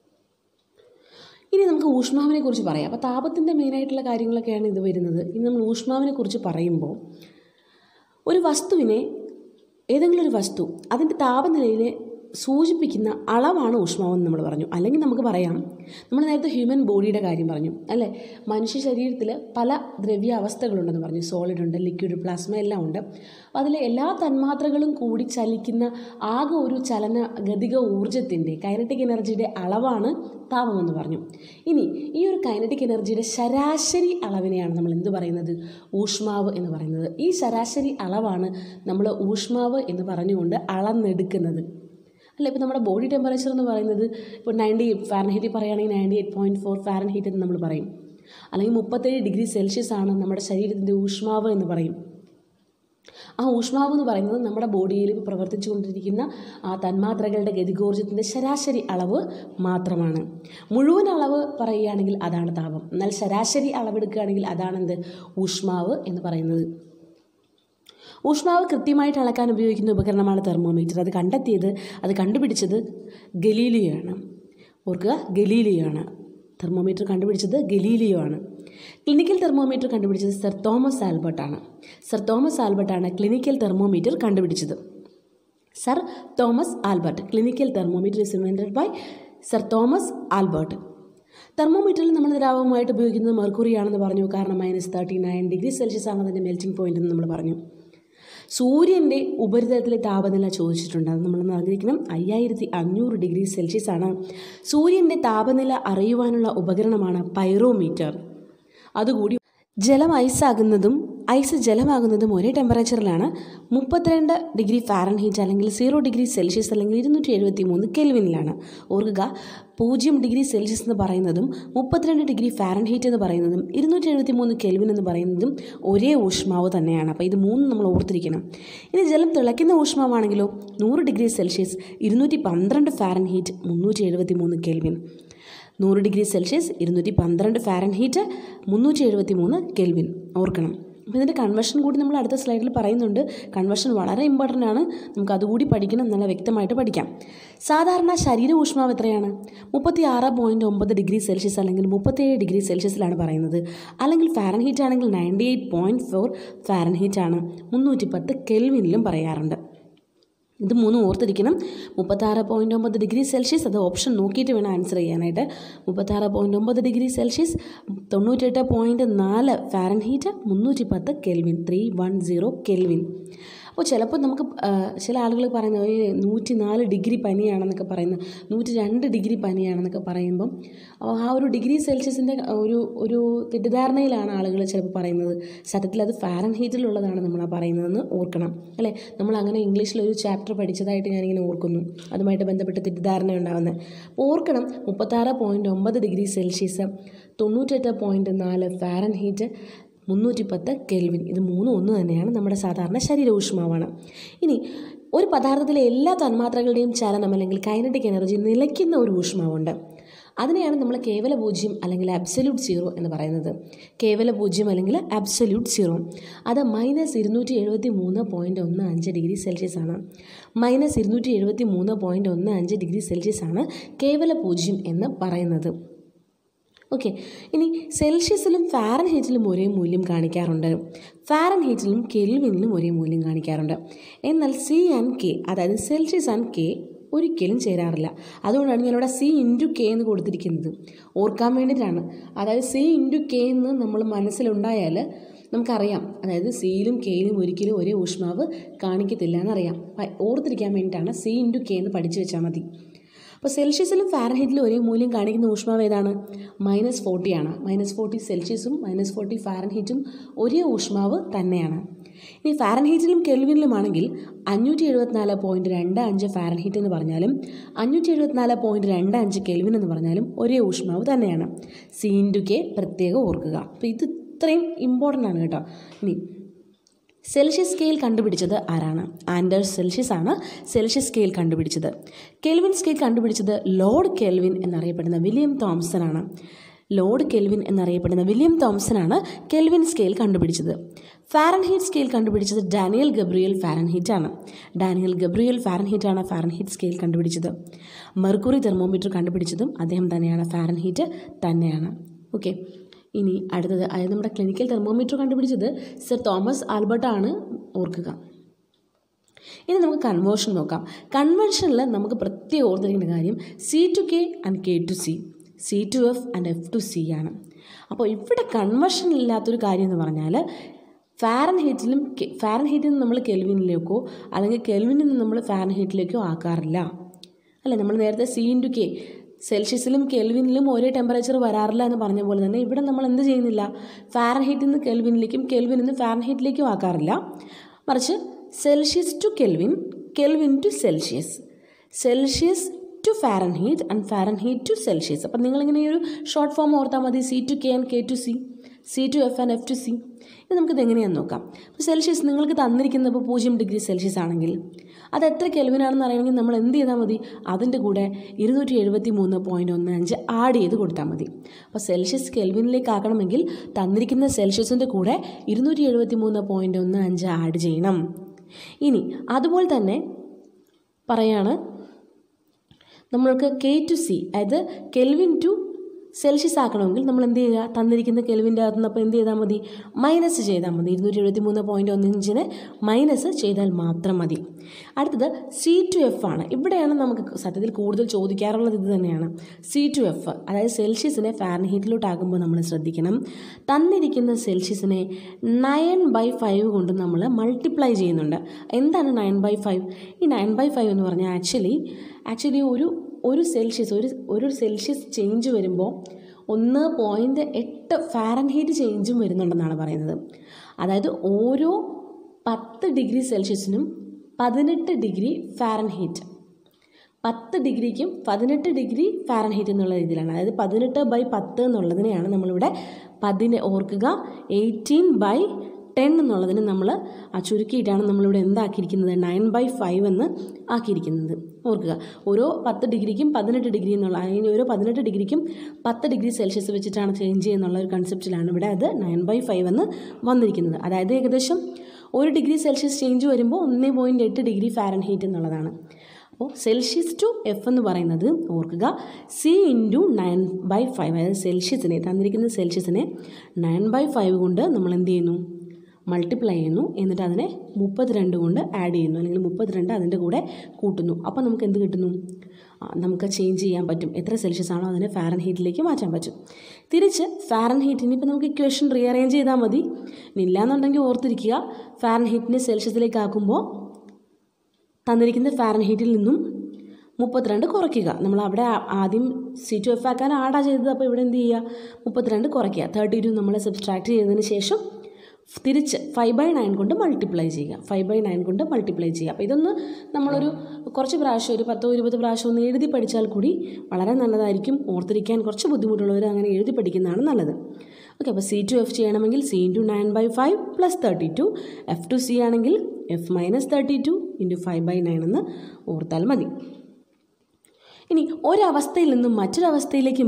ഇനി നമുക്ക് ഊഷ്മാവിനെ കുറിച്ച് പറയാം. അപ്പോൾ താപത്തിൻ്റെ മെയിനായിട്ടുള്ള കാര്യങ്ങളൊക്കെയാണ് ഇത് വരുന്നത്. ഇനി നമ്മൾ ഊഷ്മാവിനെ കുറിച്ച് പറയുമ്പോൾ ഒരു വസ്തുവിനെ, ഏതെങ്കിലും ഒരു വസ്തു അതിൻ്റെ താപനിലയിലെ സൂചിപ്പിക്കുന്ന അളവാണ് ഊഷ്മാവെന്ന് നമ്മൾ പറഞ്ഞു. അല്ലെങ്കിൽ നമുക്ക് പറയാം, നമ്മൾ നേരത്തെ ഹ്യൂമൻ ബോഡിയുടെ കാര്യം പറഞ്ഞു അല്ലേ. മനുഷ്യ ശരീരത്തിൽ പല ദ്രവ്യാവസ്ഥകളുണ്ടെന്ന് പറഞ്ഞു. സോളിഡ് ഉണ്ട്, ലിക്വിഡ്, പ്ലാസ്മ എല്ലാം ഉണ്ട്. അപ്പോൾ അതിലെ എല്ലാ തന്മാത്രകളും കൂടി ചലിക്കുന്ന ആകെ ഒരു ചലന ഗതിക ഊർജ്ജത്തിൻ്റെ കൈനറ്റിക് എനർജിയുടെ അളവാണ് താപമെന്ന് പറഞ്ഞു. ഇനി ഈ ഒരു കൈനറ്റിക് എനർജിയുടെ ശരാശരി അളവിനെയാണ് നമ്മൾ എന്ത് പറയുന്നത്? ഊഷ്മാവ് എന്ന് പറയുന്നത്. ഈ ശരാശരി അളവാണ് നമ്മൾ ഊഷ്മാവ് എന്ന് പറഞ്ഞുകൊണ്ട് അളന്നെടുക്കുന്നത് അല്ല. ഇപ്പോൾ നമ്മുടെ ബോഡി ടെമ്പറേച്ചർ എന്ന് പറയുന്നത് ഇപ്പോൾ 98 ഫാരൻഹീറ്റ് പറയുകയാണെങ്കിൽ 98.4 ഫാരൻഹീറ്റ് എന്ന് നമ്മൾ പറയും. അല്ലെങ്കിൽ 37 ഡിഗ്രി സെൽഷ്യസ് ആണ് നമ്മുടെ ശരീരത്തിൻ്റെ ഊഷ്മാവ് എന്ന് പറയും. ആ ഊഷ്മാവ് എന്ന് പറയുന്നത് നമ്മുടെ ബോഡിയിൽ പ്രവർത്തിച്ചു കൊണ്ടിരിക്കുന്ന ആ തന്മാത്രകളുടെ ഗതികോർജ്ജത്തിൻ്റെ ശരാശരി അളവ് മാത്രമാണ്. മുഴുവൻ അളവ് പറയുകയാണെങ്കിൽ അതാണ് താപം. എന്നാൽ ശരാശരി അളവെടുക്കുകയാണെങ്കിൽ അതാണെന്ത്? ഊഷ്മാവ് എന്ന് പറയുന്നത്. ഊഷ്മാവ് കൃത്യമായിട്ട് അളക്കാൻ ഉപയോഗിക്കുന്ന ഉപകരണമാണ് തെർമോമീറ്റർ. അത് കണ്ടുപിടിച്ചത് ഗലീലിയോ ആണ്. ഓർക്കുക, ഗലീലിയോ ആണ്. തെർമോമീറ്റർ കണ്ടുപിടിച്ചത് ഗലീലിയോ ആണ്. ക്ലിനിക്കൽ തെർമോമീറ്റർ കണ്ടുപിടിച്ചത് സർ തോമസ് ആൽബർട്ടാണ്. സർ തോമസ് ആൽബർട്ടാണ് ക്ലിനിക്കൽ തെർമോമീറ്റർ കണ്ടുപിടിച്ചത്. Sir Thomas Albert. Clinical thermometer is invented by sir Thomas Albert. തെർമോമീറ്ററിൽ നമ്മൾ ദ്രാവകമായിട്ട് ഉപയോഗിക്കുന്നത് മെർക്കുറിയാണെന്ന് പറഞ്ഞു. കാരണം -39 ഡിഗ്രി സെൽഷ്യസ് ആണ് അതിൻ്റെ മെൽറ്റിംഗ് പോയിന്റ് എന്ന് നമ്മൾ പറഞ്ഞു. സൂര്യൻ്റെ ഉപരിതലത്തിലെ താപനില ചോദിച്ചിട്ടുണ്ട്. അത് നമ്മളൊന്ന് അറിഞ്ഞിരിക്കണം. 5500 ഡിഗ്രി സെൽഷ്യസ് ആണ്. സൂര്യൻ്റെ താപനില അറിയുവാനുള്ള ഉപകരണമാണ് പൈറോമീറ്റർ. അതുകൂടി ജലം ഐസ് ജലമാകുന്നതും ഒരേ ടെമ്പറേച്ചറിലാണ്. 32 ഡിഗ്രി ഫാരൻഹീറ്റ് അല്ലെങ്കിൽ 0 ഡിഗ്രി സെൽഷ്യസ് അല്ലെങ്കിൽ 273 കെൽവിനിലാണ്. ഓർക്കുക, 0 ഡിഗ്രി സെൽഷ്യസ് എന്ന് പറയുന്നതും 32 ഡിഗ്രി ഫാരൻഹീറ്റ് എന്ന് പറയുന്നതും 273 കെൽവിൻ എന്ന് പറയുന്നതും ഒരേ ഊഷ്മാവ് തന്നെയാണ്. അപ്പോൾ ഇത് മൂന്നും നമ്മൾ ഓർത്തിരിക്കണം. ഇനി ജലം തിളയ്ക്കുന്ന ഊഷ്മാവാണെങ്കിലോ 100 degree Celsius 212 Fahrenheit 373 Kelvin. 100 degree Celsius 212 Fahrenheit 373 Kelvin. ഓർക്കണം. അപ്പോൾ ഇതിൻ്റെ കൺവേർഷൻ കൂടി നമ്മൾ അടുത്ത സ്ലൈഡിൽ പറയുന്നുണ്ട്. കൺവേർഷൻ വളരെ ഇമ്പോർട്ടൻ്റ് ആണ്. നമുക്ക് അതുകൂടി പഠിക്കണം, നല്ല വ്യക്തമായിട്ട് പഠിക്കാം. സാധാരണ ശരീര ഊഷ്മാവ് എത്രയാണ്? 36.9 ഡിഗ്രി സെൽഷ്യസ് അല്ലെങ്കിൽ 37 ഡിഗ്രി സെൽഷ്യസിലാണ് പറയുന്നത്. അല്ലെങ്കിൽ ഫാരൻഹീറ്റ് ആണെങ്കിൽ 98.4 ഫാരൻഹീറ്റ് ആണ്. 310 കെൽവിനിലും പറയാറുണ്ട്. ഇത് മൂന്നും ഓർത്തിരിക്കണം. 36.9 ഡിഗ്രി സെൽഷ്യസ്, അത് ഓപ്ഷൻ നോക്കിയിട്ട് വേണം ആൻസർ ചെയ്യാനായിട്ട്. 36.9 degree Celsius, 98.4 Fahrenheit, 310 Kelvin, 310 Kelvin. അപ്പോൾ ചിലപ്പോൾ നമുക്ക് ചില ആളുകൾ പറയുന്നത് 104 ഡിഗ്രി പനിയാണെന്നൊക്കെ പറയുന്നത്, 102 ഡിഗ്രി പനിയാണെന്നൊക്കെ പറയുമ്പം ആ ഒരു ഡിഗ്രി സെൽഷ്യസിൻ്റെ ഒരു തെറ്റിദ്ധാരണയിലാണ് ആളുകൾ ചിലപ്പോൾ പറയുന്നത്. സത്യത്തിൽ അത് ഫാരൻഹീറ്റിലുള്ളതാണ് നമ്മൾ പറയുന്നതെന്ന് ഓർക്കണം അല്ലേ. നമ്മൾ അങ്ങനെ ഇംഗ്ലീഷിലൊരു ചാപ്റ്റർ പഠിച്ചതായിട്ട് ഞാനിങ്ങനെ ഓർക്കുന്നു. അതുമായിട്ട് ബന്ധപ്പെട്ട് തെറ്റിദ്ധാരണ ഉണ്ടാകുന്നത് ഓർക്കണം. 36.9 ഡിഗ്രി സെൽഷ്യസ്, 98.4 ഫാരൻഹീറ്റ്, 310 കെൽവിൻ. ഇത് മൂന്നും ഒന്ന് തന്നെയാണ്, നമ്മുടെ സാധാരണ ശരീര ഊഷ്മാവാണ്. ഇനി ഒരു പദാർത്ഥത്തിലെ എല്ലാ തന്മാത്രകളുടെയും ചലനം അല്ലെങ്കിൽ കൈനറ്റിക് എനർജി നിലയ്ക്കുന്ന ഒരു ഊഷ്മാവുണ്ട്. അതിനെയാണ് നമ്മൾ കേവല പൂജ്യം അല്ലെങ്കിൽ അബ്സല്യൂട്ട് സീറോ എന്ന് പറയുന്നത്. കേവല പൂജ്യം അല്ലെങ്കിൽ അബ്സല്യൂട്ട് സീറോ. അത് -273.15 ഡിഗ്രി സെൽഷ്യസ് ആണ്. -273.15 ഡിഗ്രി സെൽഷ്യസ് ആണ് കേവല പൂജ്യം എന്ന് പറയുന്നത്. ഓക്കെ. ഇനി സെൽഷ്യസിലും ഫാരൻഹീറ്റിലും ഒരേ മൂല്യം കാണിക്കാറുണ്ട്. ഫാരൻഹീറ്റിലും കെൽവിനിലും ഒരേ മൂല്യം കാണിക്കാറുണ്ട്. എന്നാൽ സി ആൻഡ് കെ, അതായത് സെൽഷ്യസ് ആൻഡ് കെ ഒരിക്കലും ചേരാറില്ല. അതുകൊണ്ടാണ് ഞാനിവിടെ C/K എന്ന് കൊടുത്തിരിക്കുന്നത്. ഓർക്കാൻ വേണ്ടിയിട്ടാണ്. അതായത് C/K എന്ന് നമ്മൾ മനസ്സിലുണ്ടായാൽ നമുക്കറിയാം, അതായത് സിയിലും കെയിലും ഒരിക്കലും ഒരേ ഊഷ്മാവ് കാണിക്കത്തില്ല എന്നറിയാം. ഓർത്തിരിക്കാൻ വേണ്ടിയിട്ടാണ് C/K എന്ന് പഠിച്ചു വെച്ചാൽ മതി. അപ്പോൾ സെൽഷ്യസിലും ഫാരൻഹീറ്റിലും ഒരേ മൂല്യം കാണിക്കുന്ന ഊഷ്മാവ് ഏതാണ്? -40 ആണ്. -40 സെൽഷ്യസും -40 ഫാരൻഹീറ്റും ഒരേ ഊഷ്മാവ് തന്നെയാണ്. ഇനി ഫാരൻഹീറ്റിലും കെൽവിനിലുമാണെങ്കിൽ 574.25 ഫാരൻഹീറ്റ് എന്ന് പറഞ്ഞാലും 574.25 കെൽവിൻ എന്ന് പറഞ്ഞാലും ഒരേ ഊഷ്മാവ് തന്നെയാണ്. C/K പ്രത്യേകം ഓർക്കുക. അപ്പോൾ ഇത് ഇത്രയും ഇമ്പോർട്ടൻ്റ് ആണ് കേട്ടോ. ഇനി സെൽഷ്യസ് സ്കെയിൽ കണ്ടുപിടിച്ചത് ആരാണ്? ആൻഡേഴ്സ് സെൽഷ്യസ് ആണ് സെൽഷ്യസ് സ്കെയിൽ കണ്ടുപിടിച്ചത്. കെൽവിൻ സ്കെയിൽ കണ്ടുപിടിച്ചത് ലോർഡ് കെൽവിൻ എന്നറിയപ്പെടുന്ന വില്യം തോംസൺ ആണ്. ലോർഡ് കെൽവിൻ എന്നറിയപ്പെടുന്ന വില്യം തോംസൺ ആണ് കെൽവിൻ സ്കെയിൽ കണ്ടുപിടിച്ചത്. ഫാരൻഹീറ്റ് സ്കെയിൽ കണ്ടുപിടിച്ചത് ഡാനിയൽ ഗബ്രിയേൽ ഫാരൻഹീറ്റ് ആണ്. ഡാനിയൽ ഗബ്രിയേൽ ഫാരൻഹീറ്റ് ആണ് ഫാരൻഹീറ്റ് സ്കെയിൽ കണ്ടുപിടിച്ചത്. മെർക്കുറി തെർമോമീറ്റർ കണ്ടുപിടിച്ചതും അദ്ദേഹം തന്നെയാണ്, ഫാരൻഹീറ്റ് തന്നെയാണ്. ഓക്കെ, ഇനി അടുത്തത്, അതായത് നമ്മുടെ ക്ലിനിക്കൽ തെർമോമീറ്റർ കണ്ടുപിടിച്ചത് സർ തോമസ് ആൽബർട്ട് ആണ്, ഓർക്കുക. ഇനി നമുക്ക് കൺവേർഷൻ നോക്കാം. കൺവേർഷനിൽ നമുക്ക് പ്രത്യേകം ഓർത്തിരിക്കേണ്ട കാര്യം C/K and K/C, C/F and F/C ആണ്. അപ്പോൾ ഇവിടെ കൺവേർഷൻ ഇല്ലാത്തൊരു കാര്യം എന്ന് പറഞ്ഞാൽ ഫാരൻഹീറ്റിൽ നിന്ന് നമ്മൾ കെൽവിനിലേക്കോ അല്ലെങ്കിൽ കെൽവിനിൽ നിന്ന് നമ്മൾ ഫാരൻഹീറ്റിലേക്കോ ആക്കാറില്ല അല്ലേ. നമ്മൾ നേരത്തെ C/K സെൽഷ്യസിലും കെൽവിനിലും ഒരേ ടെമ്പറേച്ചർ വരാറില്ല എന്ന് പറഞ്ഞ പോലെ തന്നെ ഇവിടെ നമ്മൾ എന്ത് ചെയ്യുന്നില്ല, ഫാരൻഹീറ്റിൽ നിന്ന് കെൽവിനിലേക്കും കെൽവിനിൽ നിന്ന് ഫാരൻഹീറ്റിലേക്കും ആക്കാറില്ല. മറിച്ച് Celsius to Kelvin, Kelvin to Celsius, Celsius to Fahrenheit and Fahrenheit to Celsius. അപ്പം നിങ്ങളിങ്ങനെ ഒരു ഷോർട്ട് ഫോം ഓർത്താൽ മതി, C/K and K/C, C/F and F/C. ഇത് നമുക്കിത് എങ്ങനെയാണെന്ന് നോക്കാം. ഇപ്പോൾ സെൽഷ്യസ് നിങ്ങൾക്ക് തന്നിരിക്കുന്നത് ഇപ്പോൾ 0 ഡിഗ്രി സെൽഷ്യസ് ആണെങ്കിൽ അത് എത്ര കെൽവിനാണെന്ന് അറിയണമെങ്കിൽ നമ്മൾ എന്ത് ചെയ്താൽ മതി, അതിൻ്റെ കൂടെ 273.15 ആഡ് ചെയ്ത് കൊടുത്താൽ മതി. അപ്പോൾ സെൽഷ്യസ് കെൽവിനിലേക്ക് ആക്കണമെങ്കിൽ തന്നിരിക്കുന്ന സെൽഷ്യസിൻ്റെ കൂടെ 273.15 ആഡ് ചെയ്യണം. ഇനി അതുപോലെ തന്നെ പറയാണ്, നമ്മൾക്ക് K/C, അതായത് കെൽവിൻ ടു സെൽഷ്യസ് ആക്കണമെങ്കിൽ നമ്മൾ എന്ത് ചെയ്യുക, തന്നിരിക്കുന്ന കെൽവിൻ്റെ അകത്തുനിന്ന് അപ്പോൾ എന്ത് ചെയ്താൽ മതി, മൈനസ് ചെയ്താൽ മതി. 273.15 മൈനസ് ചെയ്താൽ മാത്രം മതി. അടുത്തത് C/F ആണ്. ഇവിടെയാണ് നമുക്ക് സത്യത്തിൽ കൂടുതൽ ചോദിക്കാറുള്ളത് ഇത് തന്നെയാണ്, C/F. അതായത് സെൽഷ്യസിനെ ഫാരൻഹീറ്റിലോട്ടാകുമ്പോൾ നമ്മൾ ശ്രദ്ധിക്കണം, തന്നിരിക്കുന്ന സെൽഷ്യസിനെ 9/5 കൊണ്ട് നമ്മൾ മൾട്ടിപ്ലൈ ചെയ്യുന്നുണ്ട്. എന്താണ് 9/5? ഈ 9/5 എന്ന് പറഞ്ഞാൽ ആക്ച്വലി ഒരു സെൽഷ്യസ് ചേഞ്ച് വരുമ്പോൾ 1.8 ഫാരൻഹീറ്റ് ചേഞ്ചും വരുന്നുണ്ടെന്നാണ് പറയുന്നത്. അതായത് ഓരോ 10 ഡിഗ്രി സെൽഷ്യസിനും 18 ഡിഗ്രി ഫാരൻഹീറ്റ്, 10 ഡിഗ്രിക്കും 18 ഡിഗ്രി ഫാരൻഹീറ്റ് എന്നുള്ള രീതിയിലാണ്. അതായത് 18/10 എന്നുള്ളതിനെയാണ് നമ്മളിവിടെ ഓർക്കുക, 18/10 എന്നുള്ളതിന് നമ്മൾ ചുരുക്കിയിട്ടാണ് നമ്മളിവിടെ എന്താക്കിയിരിക്കുന്നത്, 9/5 എന്ന് ആക്കിയിരിക്കുന്നത്. ഓർക്കുക, ഓരോ 10 ഡിഗ്രിക്കും 18 ഡിഗ്രി എന്നുള്ള, അല്ലെങ്കിൽ ഓരോ 18 ഡിഗ്രിക്കും 10 ഡിഗ്രി സെൽഷ്യസ് വെച്ചിട്ടാണ് ചേഞ്ച് ചെയ്യുന്നുള്ള ഒരു കൺസെപ്റ്റിലാണ് ഇവിടെ അത് 9/5 എന്ന് വന്നിരിക്കുന്നത്. അതായത് ഏകദേശം 1 ഡിഗ്രി സെൽഷ്യസ് ചേഞ്ച് വരുമ്പോൾ 1.8 ഡിഗ്രി ഫാരൻഹീറ്റ് എന്നുള്ളതാണ്. അപ്പോൾ സെൽഷ്യസ് ടു എഫ് എന്ന് പറയുന്നത് ഓർക്കുക, C/9/5, അതായത് സെൽഷ്യസിനെ, തന്നിരിക്കുന്ന സെൽഷ്യസിനെ 9/5 കൊണ്ട് നമ്മൾ എന്ത് ചെയ്യുന്നു, മൾട്ടിപ്ലൈ ചെയ്യുന്നു. എന്നിട്ട് അതിനെ 32 കൊണ്ട് ആഡ് ചെയ്യുന്നു, അല്ലെങ്കിൽ 32 അതിൻ്റെ കൂടെ കൂട്ടുന്നു. അപ്പോൾ നമുക്ക് എന്ത് കിട്ടുന്നു, നമുക്ക് ചേഞ്ച് ചെയ്യാൻ പറ്റും. എത്ര സെൽഷ്യസ് ആണോ അതിനെ ഫാരൻഹീറ്റിലേക്ക് മാറ്റാൻ പറ്റും. തിരിച്ച് ഫാരൻഹീറ്റിന് ഇപ്പോൾ നമുക്ക് ഇക്വേഷൻ റീഅറേഞ്ച് ചെയ്താൽ മതി. ഇല്ലാന്നുണ്ടെങ്കിൽ ഓർത്തിരിക്കുക, ഫാരൻഹീറ്റിനെ സെൽഷ്യസിലേക്ക് ആക്കുമ്പോൾ തന്നിരിക്കുന്ന ഫാരൻഹീറ്റിൽ നിന്നും 32 കുറയ്ക്കുക. നമ്മൾ അവിടെ ആദ്യം C/F ആക്കാൻ ആഡാ ചെയ്തത്, അപ്പോൾ ഇവിടെ എന്ത് ചെയ്യുക, 32 കുറയ്ക്കുക. 32 നമ്മൾ സബ്സ്ട്രാക്ട് ചെയ്തതിന് ശേഷം തിരിച്ച് 5/9 കൊണ്ട് മൾട്ടിപ്ലൈ ചെയ്യുക, 5/9 കൊണ്ട് മൾട്ടിപ്ലൈ ചെയ്യുക. അപ്പോൾ ഇതൊന്ന് നമ്മളൊരു കുറച്ച് പ്രാവശ്യം, ഒരു 10-20 പ്രാവശ്യം ഒന്ന് എഴുതി പഠിച്ചാൽ കൂടി വളരെ നല്ലതായിരിക്കും. ഓർത്തിരിക്കാൻ കുറച്ച് ബുദ്ധിമുട്ടുള്ളവർ അങ്ങനെ എഴുതി പഠിക്കുന്നതാണ് നല്ലത്. ഓക്കെ, അപ്പോൾ C/F ചെയ്യണമെങ്കിൽ C/9/5 + 32, F/C ആണെങ്കിൽ F - 32 × 5/9 എന്ന് ഓർത്താൽ മതി. ഇനി ഒരവസ്ഥയിൽ നിന്നും മറ്റൊരവസ്ഥയിലേക്ക്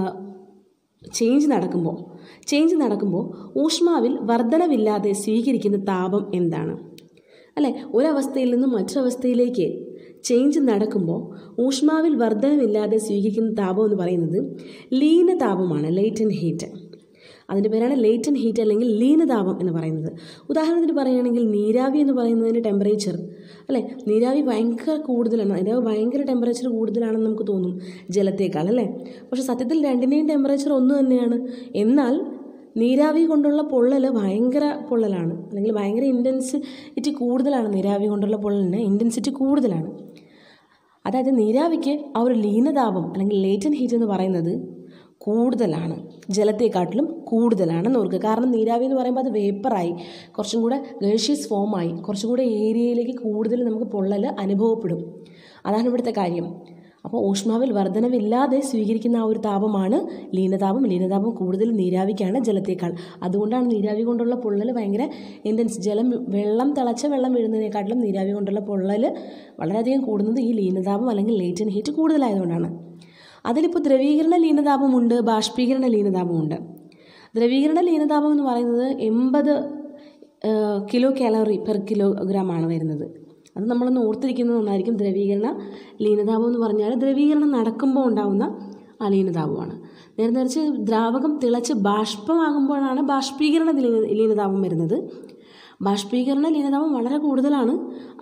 ചേഞ്ച് നടക്കുമ്പോൾ ഊഷ്മാവിൽ വർധനവില്ലാതെ സ്വീകരിക്കുന്ന താപം എന്താണ്? അല്ലേ, ഒരവസ്ഥയിൽ നിന്നും മറ്റൊരവസ്ഥയിലേക്ക് ചേഞ്ച് നടക്കുമ്പോൾ ഊഷ്മാവിൽ വർധനവില്ലാതെ സ്വീകരിക്കുന്ന താപം എന്ന് പറയുന്നത് ലീനതാപമാണ്, ലേറ്റൻറ്റ് ഹീറ്റ്. അതിൻ്റെ പേരാണ് ലേറ്റൻറ്റ് ഹീറ്റ് അല്ലെങ്കിൽ ലീനതാപം എന്ന് പറയുന്നത്. ഉദാഹരണത്തിന് പറയുകയാണെങ്കിൽ നീരാവി എന്ന് പറയുന്നതിൻ്റെ ടെമ്പറേച്ചർ, അല്ലേ, നീരാവി ഭയങ്കര കൂടുതലാണ്, നീരാവി ഭയങ്കര ടെമ്പറേച്ചർ കൂടുതലാണെന്ന് നമുക്ക് തോന്നും ജലത്തേക്കാൾ, അല്ലേ. പക്ഷേ സത്യത്തിൽ രണ്ടിൻ്റെയും ടെമ്പറേച്ചർ ഒന്ന് തന്നെയാണ്. എന്നാൽ നീരാവി കൊണ്ടുള്ള പൊള്ളൽ ഭയങ്കര പൊള്ളലാണ്, അല്ലെങ്കിൽ ഭയങ്കര ഇൻറ്റൻസിറ്റി കൂടുതലാണ്. നീരാവി കൊണ്ടുള്ള പൊള്ളലിന് ഇൻറ്റൻസിറ്റി കൂടുതലാണ്. അതായത് നീരാവിക്ക് ആ ഒരു ലീനതാപം അല്ലെങ്കിൽ ലേറ്റന്റ് ഹീറ്റ് എന്ന് പറയുന്നത് കൂടുതലാണ്, ജലത്തെക്കാട്ടിലും കൂടുതലാണെന്ന് ഓർക്കുക. കാരണം നീരാവി എന്ന് പറയുമ്പോൾ അത് വേപ്പറായി കുറച്ചും കൂടെ ഗേഷ്യസ് ഫോമായി കുറച്ചും കൂടെ ഏരിയയിലേക്ക് കൂടുതൽ നമുക്ക് പൊള്ളൽ അനുഭവപ്പെടും. അതാണ് ഇവിടുത്തെ കാര്യം. അപ്പോൾ ഊഷ്മാവിൽ വർധനവില്ലാതെ സ്വീകരിക്കുന്ന ആ ഒരു താപമാണ് ലീനതാപം. ലീനതാപം കൂടുതൽ നീരാവിക്കാണ് ജലത്തേക്കാൾ. അതുകൊണ്ടാണ് നീരാവി കൊണ്ടുള്ള പൊള്ളൽ ഭയങ്കര ഇൻറ്റൻസ്. തിളച്ച വെള്ളം വീഴുന്നതിനെക്കാട്ടിലും നീരാവി കൊണ്ടുള്ള പൊള്ളൽ വളരെയധികം കൂടുന്നത് ഈ ലീനതാപം അല്ലെങ്കിൽ ലേറ്റന്റ് ഹീറ്റ് കൂടുതലായതുകൊണ്ടാണ്. അതിലിപ്പോൾ ദ്രവീകരണ ലീനതാപമുണ്ട്, ബാഷ്പീകരണ ലീനതാപമുണ്ട്. ദ്രവീകരണ ലീനതാപം എന്ന് പറയുന്നത് 80 കിലോ കാലറി പെർ കിലോഗ്രാം ആണ് വരുന്നത്. അത് നമ്മളൊന്ന് ഓർത്തിരിക്കുന്നത് ഒന്നായിരിക്കും. ദ്രവീകരണ ലീനതാപം എന്ന് പറഞ്ഞാൽ ദ്രവീകരണം നടക്കുമ്പോൾ ഉണ്ടാകുന്ന ആ ലീനതാപമാണ്. നേരെ മറിച്ച് ദ്രാവകം തിളച്ച് ബാഷ്പമാകുമ്പോഴാണ് ബാഷ്പീകരണ ലീനതാപം വരുന്നത്. ബാഷ്പീകരണ ലീനതാപം വളരെ കൂടുതലാണ്,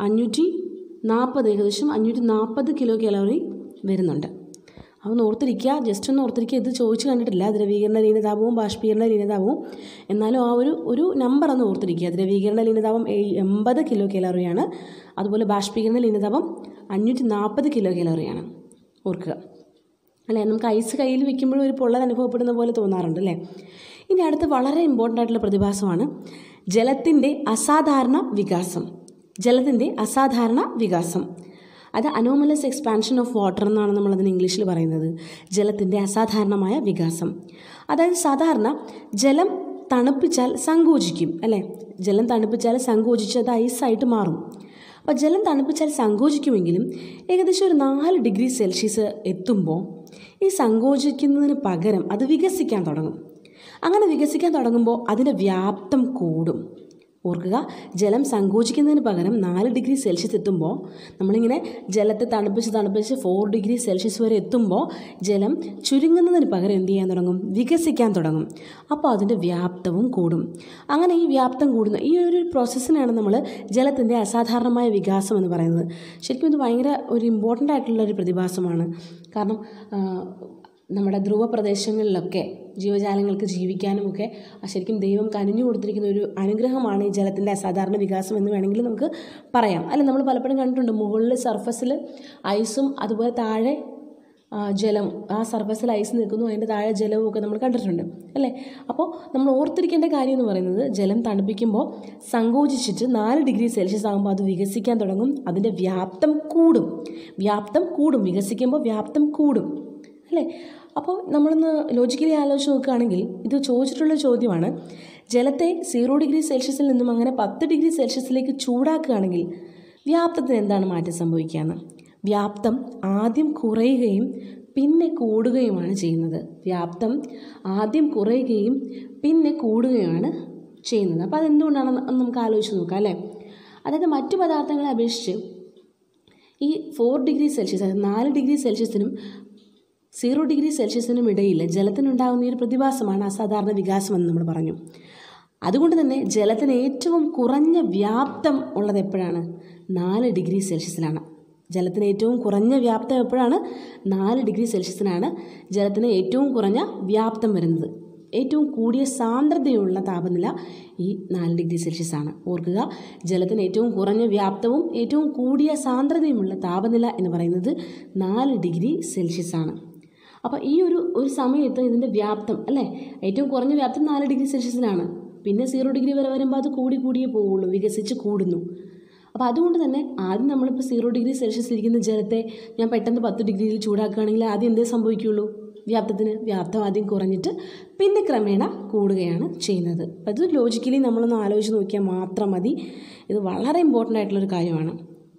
540 ഏകദേശം 540 കിലോ കാലറി വരുന്നുണ്ട്. അതൊന്ന് ഓർത്തിരിക്കുക, ജസ്റ്റ് ഒന്ന് ഓർത്തിരിക്കുക. ഇത് ചോദിച്ചു കണ്ടിട്ടില്ല, ദ്രവീകരണ ലീനതാപവും ബാഷ്പീകരണ ലീനതാപവും. എന്നാലും ആ ഒരു നമ്പർ ഒന്ന് ഓർത്തിരിക്കുക. ദ്രവീകരണ ലീനതാപം 80 കിലോ കാലറിയാണ്, അതുപോലെ ബാഷ്പീകരണ ലീനതാപം 540 കിലോ കാലറിയാണ്. ഓർക്കുക അല്ലേ. നമുക്ക് ഐസ് കയ്യിൽ വെക്കുമ്പോഴും ഒരു പൊള്ളൽ അനുഭവപ്പെടുന്ന പോലെ തോന്നാറുണ്ട് അല്ലേ. ഇനി അടുത്ത് വളരെ ഇമ്പോർട്ടൻ്റ് ആയിട്ടുള്ള പ്രതിഭാസമാണ് ജലത്തിൻ്റെ അസാധാരണ വികാസം. ജലത്തിൻ്റെ അസാധാരണ വികാസം അത് അനോമലസ് എക്സ്പാൻഷൻ ഓഫ് വാട്ടർ എന്നാണ് നമ്മളതിന് ഇംഗ്ലീഷിൽ പറയുന്നത്. ജലത്തിൻ്റെ അസാധാരണമായ വികാസം. അതായത് സാധാരണ ജലം തണുപ്പിച്ചാൽ സങ്കോചിക്കും അല്ലേ. ജലം തണുപ്പിച്ചാൽ സങ്കോചിച്ച് അത് ഐസായിട്ട് മാറും. അപ്പോൾ ജലം തണുപ്പിച്ചാൽ സങ്കോചിക്കുമെങ്കിലും ഏകദേശം ഒരു 4 ഡിഗ്രി സെൽഷ്യസ് എത്തുമ്പോൾ ഈ സങ്കോചിക്കുന്നതിന് പകരം അത് വികസിക്കാൻ തുടങ്ങും. അങ്ങനെ വികസിക്കാൻ തുടങ്ങുമ്പോൾ അതിൻ്റെ വ്യാപ്തം കൂടും. ഓർക്കുക, ജലം സങ്കോചിക്കുന്നതിന് പകരം 4 ഡിഗ്രി സെൽഷ്യസ് എത്തുമ്പോൾ നമ്മളിങ്ങനെ ജലത്തെ തണുപ്പിച്ച് 4 ഡിഗ്രി സെൽഷ്യസ് വരെ എത്തുമ്പോൾ ജലം ചുരുങ്ങുന്നതിന് പകരം എന്ത് ചെയ്യാൻ തുടങ്ങും? വികസിക്കാൻ തുടങ്ങും. അപ്പോൾ അതിൻ്റെ വ്യാപ്തവും കൂടും. അങ്ങനെ ഈ വ്യാപ്തം കൂടുന്ന ഈ ഒരു പ്രോസസ്സിനാണ് നമ്മൾ ജലത്തിൻ്റെ അസാധാരണമായ വികാസം എന്ന് പറയുന്നത്. ശരിക്കും ഇത് ഭയങ്കര ഒരു ഇമ്പോർട്ടൻ്റ് ആയിട്ടുള്ളൊരു പ്രതിഭാസമാണ്. കാരണം നമ്മുടെ ധ്രുവ പ്രദേശങ്ങളിലൊക്കെ ജീവജാലങ്ങൾക്ക് ജീവിക്കാനുമൊക്കെ ശരിക്കും ദൈവം കനിഞ്ഞു കൊടുത്തിരിക്കുന്ന ഒരു അനുഗ്രഹമാണ് ഈ ജലത്തിൻ്റെ അസാധാരണ വികാസം എന്ന് വേണമെങ്കിൽ നമുക്ക് പറയാം അല്ലെ. നമ്മൾ പലപ്പോഴും കണ്ടിട്ടുണ്ട് മുകളിൽ സർഫസിൽ ഐസും അതുപോലെ താഴെ ജലം, ആ സർഫസിൽ ഐസ് നിൽക്കുന്നു, അതിൻ്റെ താഴെ ജലവും ഒക്കെ നമ്മൾ കണ്ടിട്ടുണ്ട് അല്ലേ. അപ്പോൾ നമ്മൾ ഓർത്തിരിക്കേണ്ട കാര്യം എന്ന് പറയുന്നത് ജലം തണുപ്പിക്കുമ്പോൾ സങ്കോചിച്ചിട്ട് 4 ഡിഗ്രി സെൽഷ്യസ് ആകുമ്പോൾ അത് വികസിക്കാൻ തുടങ്ങും. അതിൻ്റെ വ്യാപ്തം കൂടും. വികസിക്കുമ്പോൾ വ്യാപ്തം കൂടും അല്ലേ. അപ്പോൾ നമ്മളൊന്ന് ലോജിക്കലി ആലോചിച്ച് നോക്കുകയാണെങ്കിൽ ഇത് ചോദിച്ചിട്ടുള്ള ചോദ്യമാണ്. ജലത്തെ 0 ഡിഗ്രി സെൽഷ്യസിൽ നിന്നും അങ്ങനെ 10 ഡിഗ്രി സെൽഷ്യസിലേക്ക് ചൂടാക്കുകയാണെങ്കിൽ വ്യാപ്തത്തിന് എന്താണ് മാറ്റം സംഭവിക്കുകയെന്ന്. വ്യാപ്തം ആദ്യം കുറയുകയും പിന്നെ കൂടുകയുമാണ് ചെയ്യുന്നത്. വ്യാപ്തം ആദ്യം കുറയുകയും പിന്നെ കൂടുകയാണ് ചെയ്യുന്നത്. അപ്പോൾ അതെന്തുകൊണ്ടാണെന്ന് നമുക്ക് ആലോചിച്ച് നോക്കാം അല്ലേ. അതായത് മറ്റു പദാർത്ഥങ്ങളെ അപേക്ഷിച്ച് ഈ 4 ഡിഗ്രി സെൽഷ്യസ് അതായത് 4 ഡിഗ്രി സെൽഷ്യസിനും 0 ഡിഗ്രി സെൽഷ്യസിനും ഇടയിൽ ജലത്തിനുണ്ടാകുന്ന ഈ ഒരു പ്രതിഭാസമാണ് അസാധാരണ വികാസം എന്ന് നമ്മൾ പറഞ്ഞു. അതുകൊണ്ട് തന്നെ ജലത്തിന് ഏറ്റവും കുറഞ്ഞ വ്യാപ്തം ഉള്ളത് എപ്പോഴാണ്? 4 ഡിഗ്രി സെൽഷ്യസിലാണ്. ജലത്തിന് ഏറ്റവും കുറഞ്ഞ വ്യാപ്തം എപ്പോഴാണ്? 4 ഡിഗ്രി സെൽഷ്യസിനാണ് ജലത്തിന് ഏറ്റവും കുറഞ്ഞ വ്യാപ്തം വരുന്നത്. ഏറ്റവും കൂടിയ സാന്ദ്രതയുള്ള താപനില ഈ 4 ഡിഗ്രി സെൽഷ്യസ് ആണ്. ഓർക്കുക, ജലത്തിന് ഏറ്റവും കുറഞ്ഞ വ്യാപ്തവും ഏറ്റവും കൂടിയ സാന്ദ്രതയുമുള്ള താപനില എന്ന് പറയുന്നത് 4 ഡിഗ്രി സെൽഷ്യസ് ആണ്. അപ്പോൾ ഈ ഒരു സമയത്ത് ഇതിൻ്റെ വ്യാപ്തം അല്ലേ, ഏറ്റവും കുറഞ്ഞ വ്യാപ്തം 4 ഡിഗ്രി സെൽഷ്യസിലാണ്. പിന്നെ 0 ഡിഗ്രി വരെ വരുമ്പോൾ അത് കൂടിയേ പോവുള്ളൂ, വികസിച്ച് കൂടുന്നു. അപ്പോൾ അതുകൊണ്ട് തന്നെ ആദ്യം നമ്മളിപ്പോൾ 0 ഡിഗ്രി സെൽഷ്യസ് ഇരിക്കുന്ന ജലത്തെ ഞാൻ പെട്ടെന്ന് 10 ഡിഗ്രിയിൽ ചൂടാക്കുകയാണെങ്കിൽ ആദ്യം എന്തേ സംഭവിക്കുകയുള്ളൂ? വ്യാപ്തം ആദ്യം കുറഞ്ഞിട്ട് പിന്നെ ക്രമേണ കൂടുകയാണ് ചെയ്യുന്നത്. അപ്പോൾ ഇത് ലോജിക്കലി നമ്മളൊന്ന് ആലോചിച്ച് നോക്കിയാൽ മാത്രം മതി. ഇത് വളരെ ഇമ്പോർട്ടൻ്റ് ആയിട്ടുള്ളൊരു കാര്യമാണ്.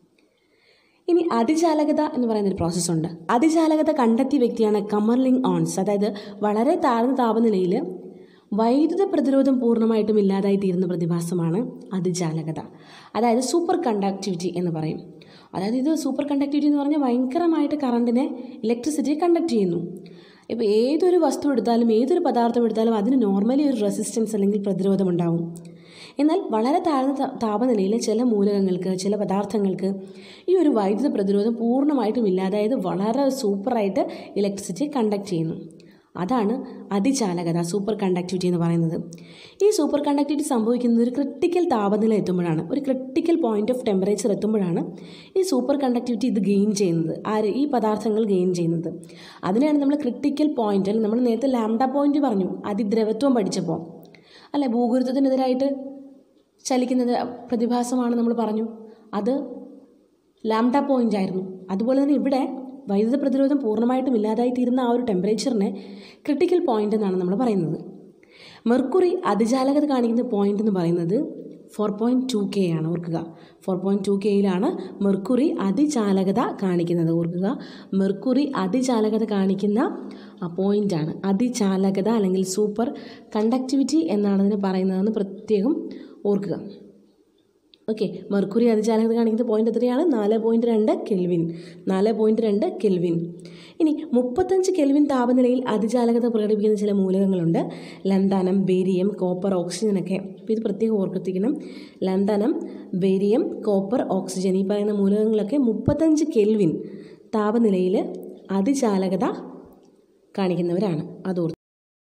ഇനി അതിചാലകത എന്ന് പറയുന്നൊരു പ്രോസസ്സുണ്ട്. അതിചാലകത കണ്ടെത്തിയ വ്യക്തിയാണ് കമർലിംഗ് ഓൺസ്. അതായത് വളരെ താഴ്ന്ന താപനിലയിൽ വൈദ്യുത പ്രതിരോധം പൂർണ്ണമായിട്ടും ഇല്ലാതായി തീരുന്ന പ്രതിഭാസമാണ് അതിചാലകത. അതായത് സൂപ്പർ കണ്ടക്ടിവിറ്റി എന്ന് പറയും. അതായത് ഇത് സൂപ്പർ കണ്ടക്ടിവിറ്റി എന്ന് പറഞ്ഞാൽ ഭയങ്കരമായിട്ട് കറണ്ടിനെ, ഇലക്ട്രിസിറ്റിയെ കണ്ടക്ട് ചെയ്യുന്നു. ഇപ്പോൾ ഏതൊരു വസ്തു എടുത്താലും ഏതൊരു പദാർത്ഥം എടുത്താലും അതിന് നോർമലി ഒരു റെസിസ്റ്റൻസ് അല്ലെങ്കിൽ പ്രതിരോധം ഉണ്ടാവും. എന്നാൽ വളരെ താഴ്ന്ന താപനിലയിൽ ചില മൂലകങ്ങൾക്ക്, ചില പദാർത്ഥങ്ങൾക്ക് ഈ ഒരു വൈദ്യുത പ്രതിരോധം പൂർണ്ണമായിട്ടും ഇല്ലാതായത് വളരെ സൂപ്പറായിട്ട് ഇലക്ട്രിസിറ്റിയെ കണ്ടക്ട് ചെയ്യുന്നു. അതാണ് അതിചാലകത, സൂപ്പർ കണ്ടക്ടിവിറ്റി എന്ന് പറയുന്നത്. ഈ സൂപ്പർ കണ്ടക്ടിവിറ്റി സംഭവിക്കുന്നത് ഒരു ക്രിട്ടിക്കൽ താപനില എത്തുമ്പോഴാണ്, ഒരു ക്രിട്ടിക്കൽ പോയിന്റ് ഓഫ് ടെമ്പറേച്ചർ എത്തുമ്പോഴാണ് ഈ സൂപ്പർ കണ്ടക്ടിവിറ്റി ഇത് ഗെയിൻ ചെയ്യുന്നത്. ഈ പദാർത്ഥങ്ങൾ ഗെയിൻ ചെയ്യുന്നത് അതിനെയാണ് നമ്മൾ ക്രിട്ടിക്കൽ പോയിന്റ്, അല്ലെങ്കിൽ നമ്മൾ നേരത്തെ ലാംഡ പോയിന്റ് പറഞ്ഞു അതിദ്രവത്വം പഠിച്ചപ്പോൾ അല്ലെ, ഭൂഗുരുത്വത്തിനെതിരായിട്ട് ചലിക്കുന്നത് പ്രതിഭാസമാണ് നമ്മൾ പറഞ്ഞു, അത് ലാംഡ പോയിന്റ് ആയിരുന്നു. അതുപോലെ തന്നെ ഇവിടെ വൈദ്യുത പ്രതിരോധം പൂർണ്ണമായിട്ടും ഇല്ലാതായി തീരുന്ന ആ ഒരു ടെമ്പറേച്ചറിനെ ക്രിട്ടിക്കൽ പോയിന്റ് എന്നാണ് നമ്മൾ പറയുന്നത്. മെർക്കുറി അതിചാലകത കാണിക്കുന്ന പോയിന്റ് എന്ന് പറയുന്നത് 4.2K ആണ്. ഓർക്കുക, 4.2Kയിലാണ് മെർക്കുറി അതിചാലകത കാണിക്കുന്നത്. ഓർക്കുക, മെർക്കുറി അതിചാലകത കാണിക്കുന്ന ആ പോയിൻ്റാണ് അതിചാലകത, അല്ലെങ്കിൽ സൂപ്പർ കണ്ടക്ടിവിറ്റി എന്നാണ് അതിന് പറയുന്നതെന്ന് പ്രത്യേകം ഓർക്കുക. ഓക്കെ, മെർക്കുറി അതിചാലകത കാണിക്കുന്ന പോയിന്റ് എത്രയാണ്? 4.2 കെൽവിൻ. 4.2 കെൽവിൻ. ഇനി 35 കെൽവിൻ താപനിലയിൽ അതിചാലകത പ്രകടിപ്പിക്കുന്ന ചില മൂലകങ്ങളുണ്ട്. ലന്താനം, ബേരിയം, കോപ്പർ, ഓക്സിജനൊക്കെ. അപ്പോൾ ഇത് പ്രത്യേകം ഓർത്തിരിക്കണം. ലന്താനം, ബേരിയം, കോപ്പർ, ഓക്സിജൻ ഈ പറയുന്ന മൂലകങ്ങളൊക്കെ 35 കെൽവിൻ താപനിലയിൽ അതിചാലകത കാണിക്കുന്നവരാണ്. അതോർത്ത്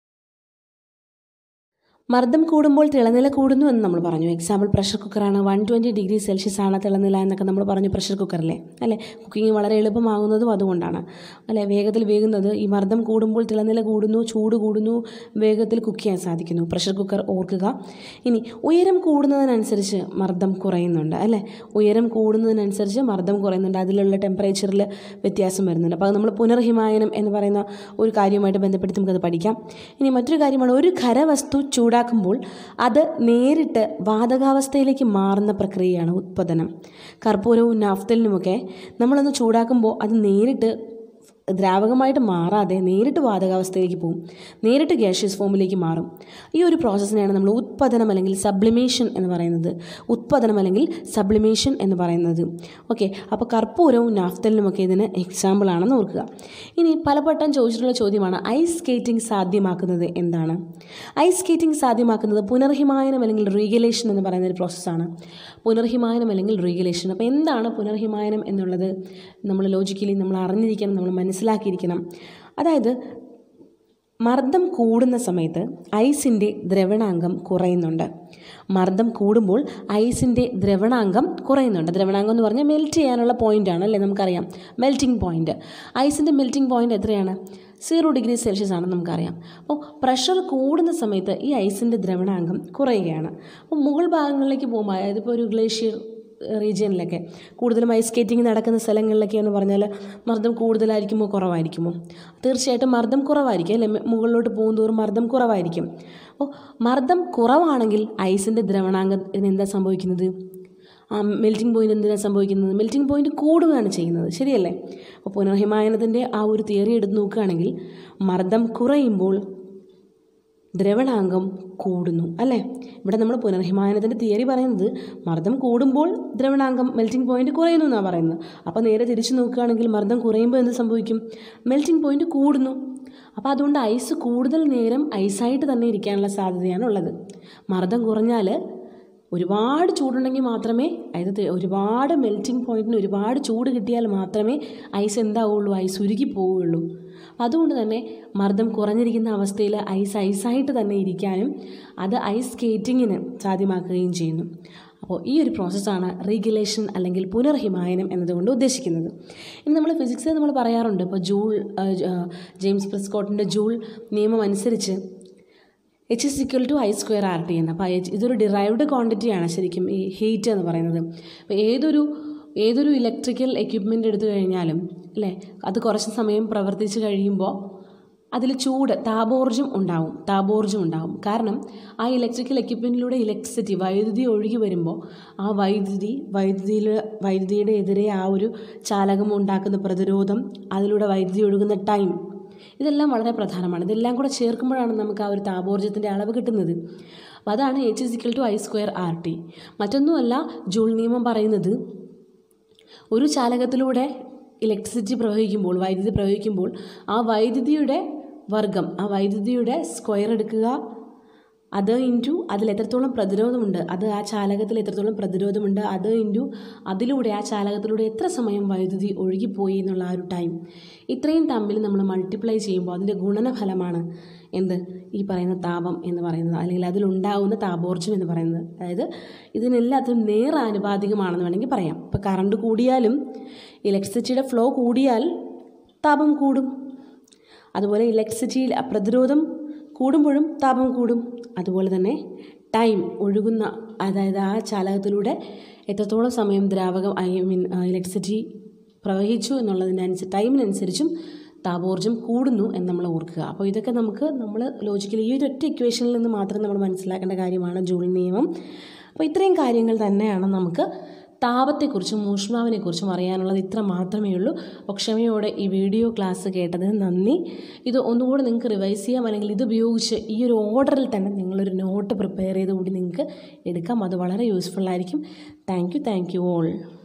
മർദ്ദം കൂടുമ്പോൾ തിളനില കൂടുന്നു എന്ന് നമ്മൾ പറഞ്ഞു. എക്സാമ്പിൾ പ്രഷർ കുക്കറാണ്. 120 ഡിഗ്രി സെൽഷ്യസ് ആണ് തിളനില എന്നൊക്കെ നമ്മൾ പറഞ്ഞു പ്രഷർ കുക്കറിലെ, അല്ലേ? കുക്കിംഗ് വളരെ എളുപ്പമാകുന്നതും അതുകൊണ്ടാണ്, അല്ലേ? വേഗത്തിൽ വേകുന്നത്. ഈ മർദ്ദം കൂടുമ്പോൾ തിളനില കൂടുന്നു, ചൂട് കൂടുന്നു, വേഗത്തിൽ കുക്ക് ചെയ്യാൻ സാധിക്കുന്നു പ്രഷർ കുക്കർ. ഓർക്കുക. ഇനി ഉയരം കൂടുന്നതിനനുസരിച്ച് മർദ്ദം കുറയുന്നുണ്ട്, അല്ലേ? ഉയരം കൂടുന്നതിനനുസരിച്ച് മർദ്ദം കുറയുന്നുണ്ട്, അതിലുള്ള ടെമ്പറേച്ചറിൽ വ്യത്യാസം വരുന്നുണ്ട്. അപ്പോൾ അത് നമ്മൾ പുനർഹിമായനം എന്ന് പറയുന്ന ഒരു കാര്യവുമായിട്ട് ബന്ധപ്പെടുത്തി നമുക്കത് പഠിക്കാം. ഇനി മറ്റൊരു കാര്യമാണ്, ഒരു ഖരവസ്തു ചൂടാക്കുമ്പോൾ അത് നേരിട്ട് വാതകാവസ്ഥയിലേക്ക് മാറുന്ന പ്രക്രിയയാണ് ഉത്പതനം. കർപ്പൂരവും നാഫ്തലിനുമൊക്കെ നമ്മളൊന്ന് ചൂടാക്കുമ്പോൾ അത് നേരിട്ട് ദ്രാവകമായിട്ട് മാറാതെ നേരിട്ട് വാതകാവസ്ഥയിലേക്ക് പോകും, നേരിട്ട് ഗ്യാഷ്യസ് ഫോമിലേക്ക് മാറും. ഈ ഒരു പ്രോസസ്സിനെയാണ് നമ്മൾ ഉത്പതനം അല്ലെങ്കിൽ സബ്ലിമേഷൻ എന്ന് പറയുന്നത്. ഉത്പതനം അല്ലെങ്കിൽ സബ്ലിമേഷൻ എന്ന് പറയുന്നത്. ഓക്കെ, അപ്പോൾ കർപ്പൂരവും നാഫ്തലിനുമൊക്കെ ഇതിന് എക്സാമ്പിളാണെന്ന് ഓർക്കുക. ഇനി പലവട്ടം ചോദിച്ചിട്ടുള്ള ചോദ്യമാണ്, ഐസ് സ്കേറ്റിംഗ് സാധ്യമാക്കുന്നത് എന്താണ്? ഐസ് സ്കേറ്റിംഗ് സാധ്യമാക്കുന്നത് പുനർഹിമായനം അല്ലെങ്കിൽ റീഗലേഷൻ എന്ന് പറയുന്ന ഒരു പ്രോസസ്സാണ്. പുനർഹിമായനം അല്ലെങ്കിൽ റീഗലേഷൻ. അപ്പോൾ എന്താണ് പുനർഹിമായനം എന്നുള്ളത് നമ്മൾ ലോജിക്കലി നമ്മൾ അറിഞ്ഞിരിക്കണം, നമ്മൾ മനസ്സിലാക്കിയിരിക്കണം. അതായത് മർദ്ദം കൂടുന്ന സമയത്ത് ഐസിൻ്റെ ദ്രവണാങ്കം കുറയുന്നുണ്ട്. മർദ്ദം കൂടുമ്പോൾ ഐസിൻ്റെ ദ്രവണാങ്കം കുറയുന്നുണ്ട്. ദ്രവണാങ്കം എന്ന് പറഞ്ഞാൽ മെൽറ്റ് ചെയ്യാനുള്ള പോയിൻ്റാണ്, അല്ലേ? നമുക്കറിയാം മെൽറ്റിംഗ് പോയിൻ്റ്. ഐസിൻ്റെ മെൽറ്റിംഗ് പോയിൻ്റ് എത്രയാണ്? 0 ഡിഗ്രി സെൽഷ്യസ് ആണെന്ന് നമുക്കറിയാം. അപ്പോൾ പ്രഷർ കൂടുന്ന സമയത്ത് ഈ ഐസിൻ്റെ ദ്രവണാങ്കം കുറയുകയാണ്. അപ്പോൾ മുകൾ ഭാഗങ്ങളിലേക്ക് പോകുമ്പോൾ, അതായത് ഇപ്പോൾ ഒരു ഗ്ലേഷ്യർ റീജിയനിലൊക്കെ കൂടുതലും ഐസ് സ്കേറ്റിംഗ് നടക്കുന്ന സ്ഥലങ്ങളിലൊക്കെ എന്ന് പറഞ്ഞാൽ മർദ്ദം കൂടുതലായിരിക്കുമോ കുറവായിരിക്കുമോ? തീർച്ചയായിട്ടും മർദ്ദം കുറവായിരിക്കും, അല്ലേ? മുകളിലോട്ട് പോകുന്തോറും മർദ്ദം കുറവായിരിക്കും. അപ്പോൾ മർദ്ദം കുറവാണെങ്കിൽ ഐസിൻ്റെ ദ്രവണാങ്കത്തിന് എന്താ സംഭവിക്കുന്നത്? മെൽറ്റിംഗ് പോയിൻ്റ് എന്തിനാണ് സംഭവിക്കുന്നത്? മെൽറ്റിംഗ് പോയിൻ്റ് കൂടുകയാണ് ചെയ്യുന്നത്, ശരിയല്ലേ? അപ്പോൾ പുനർഹിമായനത്തിൻ്റെ ആ ഒരു തിയറി എടുത്ത് നോക്കുകയാണെങ്കിൽ മർദ്ദം കുറയുമ്പോൾ ദ്രവണാങ്കം കൂടുന്നു, അല്ലേ? ഇവിടെ നമ്മൾ പുനർഹിമായനത്തിൻ്റെ തിയറി പറയുന്നത് മർദ്ദം കൂടുമ്പോൾ ദ്രവണാങ്കം മെൽറ്റിംഗ് പോയിൻ്റ് കുറയുന്നു എന്നാണ് പറയുന്നത്. അപ്പോൾ നേരെ തിരിച്ച് നോക്കുകയാണെങ്കിൽ മർദ്ദം കുറയുമ്പോൾ എന്ത് സംഭവിക്കും? മെൽറ്റിംഗ് പോയിൻ്റ് കൂടുന്നു. അപ്പോൾ അതുകൊണ്ട് ഐസ് കൂടുതൽ നേരം ഐസായിട്ട് തന്നെ ഇരിക്കാനുള്ള സാധ്യതയാണ് ഉള്ളത്. മർദ്ദം കുറഞ്ഞാൽ ഒരുപാട് ചൂടുണ്ടെങ്കിൽ മാത്രമേ, അതായത് ഒരുപാട് മെൽറ്റിംഗ് പോയിൻറ്റിന് ഒരുപാട് ചൂട് കിട്ടിയാൽ മാത്രമേ ഐസ് എന്താവുള്ളൂ? ഐസ് ഉരുകി പോവുകയുള്ളൂ. അതുകൊണ്ട് തന്നെ മർദ്ദം കുറഞ്ഞിരിക്കുന്ന അവസ്ഥയിൽ ഐസായിട്ട് തന്നെ ഇരിക്കാനും അത് ഐസ് സ്കേറ്റിങ്ങിന് സാധ്യമാക്കുകയും ചെയ്യുന്നു. അപ്പോൾ ഈ ഒരു പ്രോസസ്സാണ് റീഗുലേഷൻ അല്ലെങ്കിൽ പുനർഹിമായനം എന്നതുകൊണ്ട് ഉദ്ദേശിക്കുന്നത്. ഇനി നമ്മൾ ഫിസിക്സിൽ നമ്മൾ പറയാറുണ്ട്, ഇപ്പോൾ ജെയിംസ് പ്രിസ്കോട്ടിൻ്റെ ജൂൾ നിയമം അനുസരിച്ച് H=I²RT എന്ന്. അപ്പോൾ ഇതൊരു ഡിറൈവ്ഡ് ക്വാണ്ടിറ്റിയാണ് ശരിക്കും ഈ ഹീറ്റ് എന്ന് പറയുന്നത്. അപ്പോൾ ഏതൊരു ഇലക്ട്രിക്കൽ എക്യുപ്മെൻ്റ് എടുത്തു കഴിഞ്ഞാലും, അല്ലേ, അത് കുറച്ച് സമയം പ്രവർത്തിച്ച് കഴിയുമ്പോൾ അതിൽ താപോർജ്ജം ഉണ്ടാവും. കാരണം ആ ഇലക്ട്രിക്കൽ എക്യുപ്മെൻറ്റിലൂടെ വൈദ്യുതി ഒഴുകി വരുമ്പോൾ ആ വൈദ്യുതിയുടെ എതിരെ ആ ഒരു ചാലകം ഉണ്ടാക്കുന്ന പ്രതിരോധം, അതിലൂടെ വൈദ്യുതി ഒഴുകുന്ന ടൈം, ഇതെല്ലാം വളരെ പ്രധാനമാണ്. ഇതെല്ലാം കൂടെ ചേർക്കുമ്പോഴാണ് നമുക്ക് ആ ഒരു താപോർജ്ജത്തിൻ്റെ അളവ് കിട്ടുന്നത്. അപ്പോൾ അതാണ് H=I²RT. മറ്റൊന്നുമല്ല, ജൂൾ നിയമം പറയുന്നത് ഒരു ചാലകത്തിലൂടെ വൈദ്യുതി പ്രവഹിക്കുമ്പോൾ ആ വൈദ്യുതിയുടെ വർഗം, ആ വൈദ്യുതിയുടെ സ്ക്വയർ എടുക്കുക, അത് ഇൻറ്റു അതിൽ എത്രത്തോളം പ്രതിരോധമുണ്ട്, അത് ആ ചാലകത്തിൽ എത്രത്തോളം പ്രതിരോധമുണ്ട്, അത് ഇൻറ്റു അതിലൂടെ ആ ചാലകത്തിലൂടെ എത്ര സമയം വൈദ്യുതി ഒഴുകിപ്പോയി എന്നുള്ള ആ ഒരു ടൈം, ഇത്രയും തമ്മിൽ നമ്മൾ മൾട്ടിപ്ലൈ ചെയ്യുമ്പോൾ അതിൻ്റെ ഗുണനഫലമാണ് എന്ത്, ഈ പറയുന്ന താപം എന്ന് പറയുന്നത്, അല്ലെങ്കിൽ അതിലുണ്ടാകുന്ന താപോർജ്ജം എന്ന് പറയുന്നത്. അതായത് ഇതിനെല്ലാത്തിനും നേരാനുപാതികമാണെന്ന് വേണമെങ്കിൽ പറയാം. ഇപ്പോൾ കറണ്ട് കൂടിയാലും ഇലക്ട്രിസിറ്റിയുടെ ഫ്ലോ കൂടിയാൽ താപം കൂടും. അതുപോലെ ഇലക്ട്രിസിറ്റിയിൽ പ്രതിരോധം കൂടുമ്പോഴും താപം കൂടും. അതുപോലെ തന്നെ ടൈം ഒഴുകുന്ന, അതായത് ആ ചാലകത്തിലൂടെ എത്രത്തോളം സമയം ദ്രാവകം ഇലക്ട്രിസിറ്റി പ്രവഹിച്ചു ടൈമിനനുസരിച്ചും താപോർജ്ജം കൂടുന്നു എന്ന് നമ്മൾ ഓർക്കുക. അപ്പോൾ ഇതൊക്കെ നമ്മൾ ലോജിക്കലി ഈ ഒരൊറ്റ ഇക്വേഷനിൽ നിന്ന് മാത്രം നമ്മൾ മനസ്സിലാക്കേണ്ട കാര്യമാണ് ജൂൾ നിയമം. അപ്പോൾ ഇത്രയും കാര്യങ്ങൾ തന്നെയാണ് നമുക്ക് താപത്തെക്കുറിച്ചും ഊഷ്മാവിനെക്കുറിച്ചും അറിയാനുള്ളത്. ഇത്ര മാത്രമേ ഉള്ളൂ. അപ്പോൾ ക്ഷമയോടെ ഈ വീഡിയോ ക്ലാസ് കേട്ടതിന് നന്ദി. ഇത് ഒന്നുകൂടി നിങ്ങൾക്ക് റിവൈസ് ചെയ്യാം, അല്ലെങ്കിൽ ഇതുപയോഗിച്ച് ഈ ഒരു ഓർഡറിൽ തന്നെ നിങ്ങളൊരു നോട്ട് പ്രിപ്പയർ ചെയ്ത് കൂടി നിങ്ങൾക്ക് എടുക്കാം. അത് വളരെ യൂസ്ഫുൾ ആയിരിക്കും. Thank you all.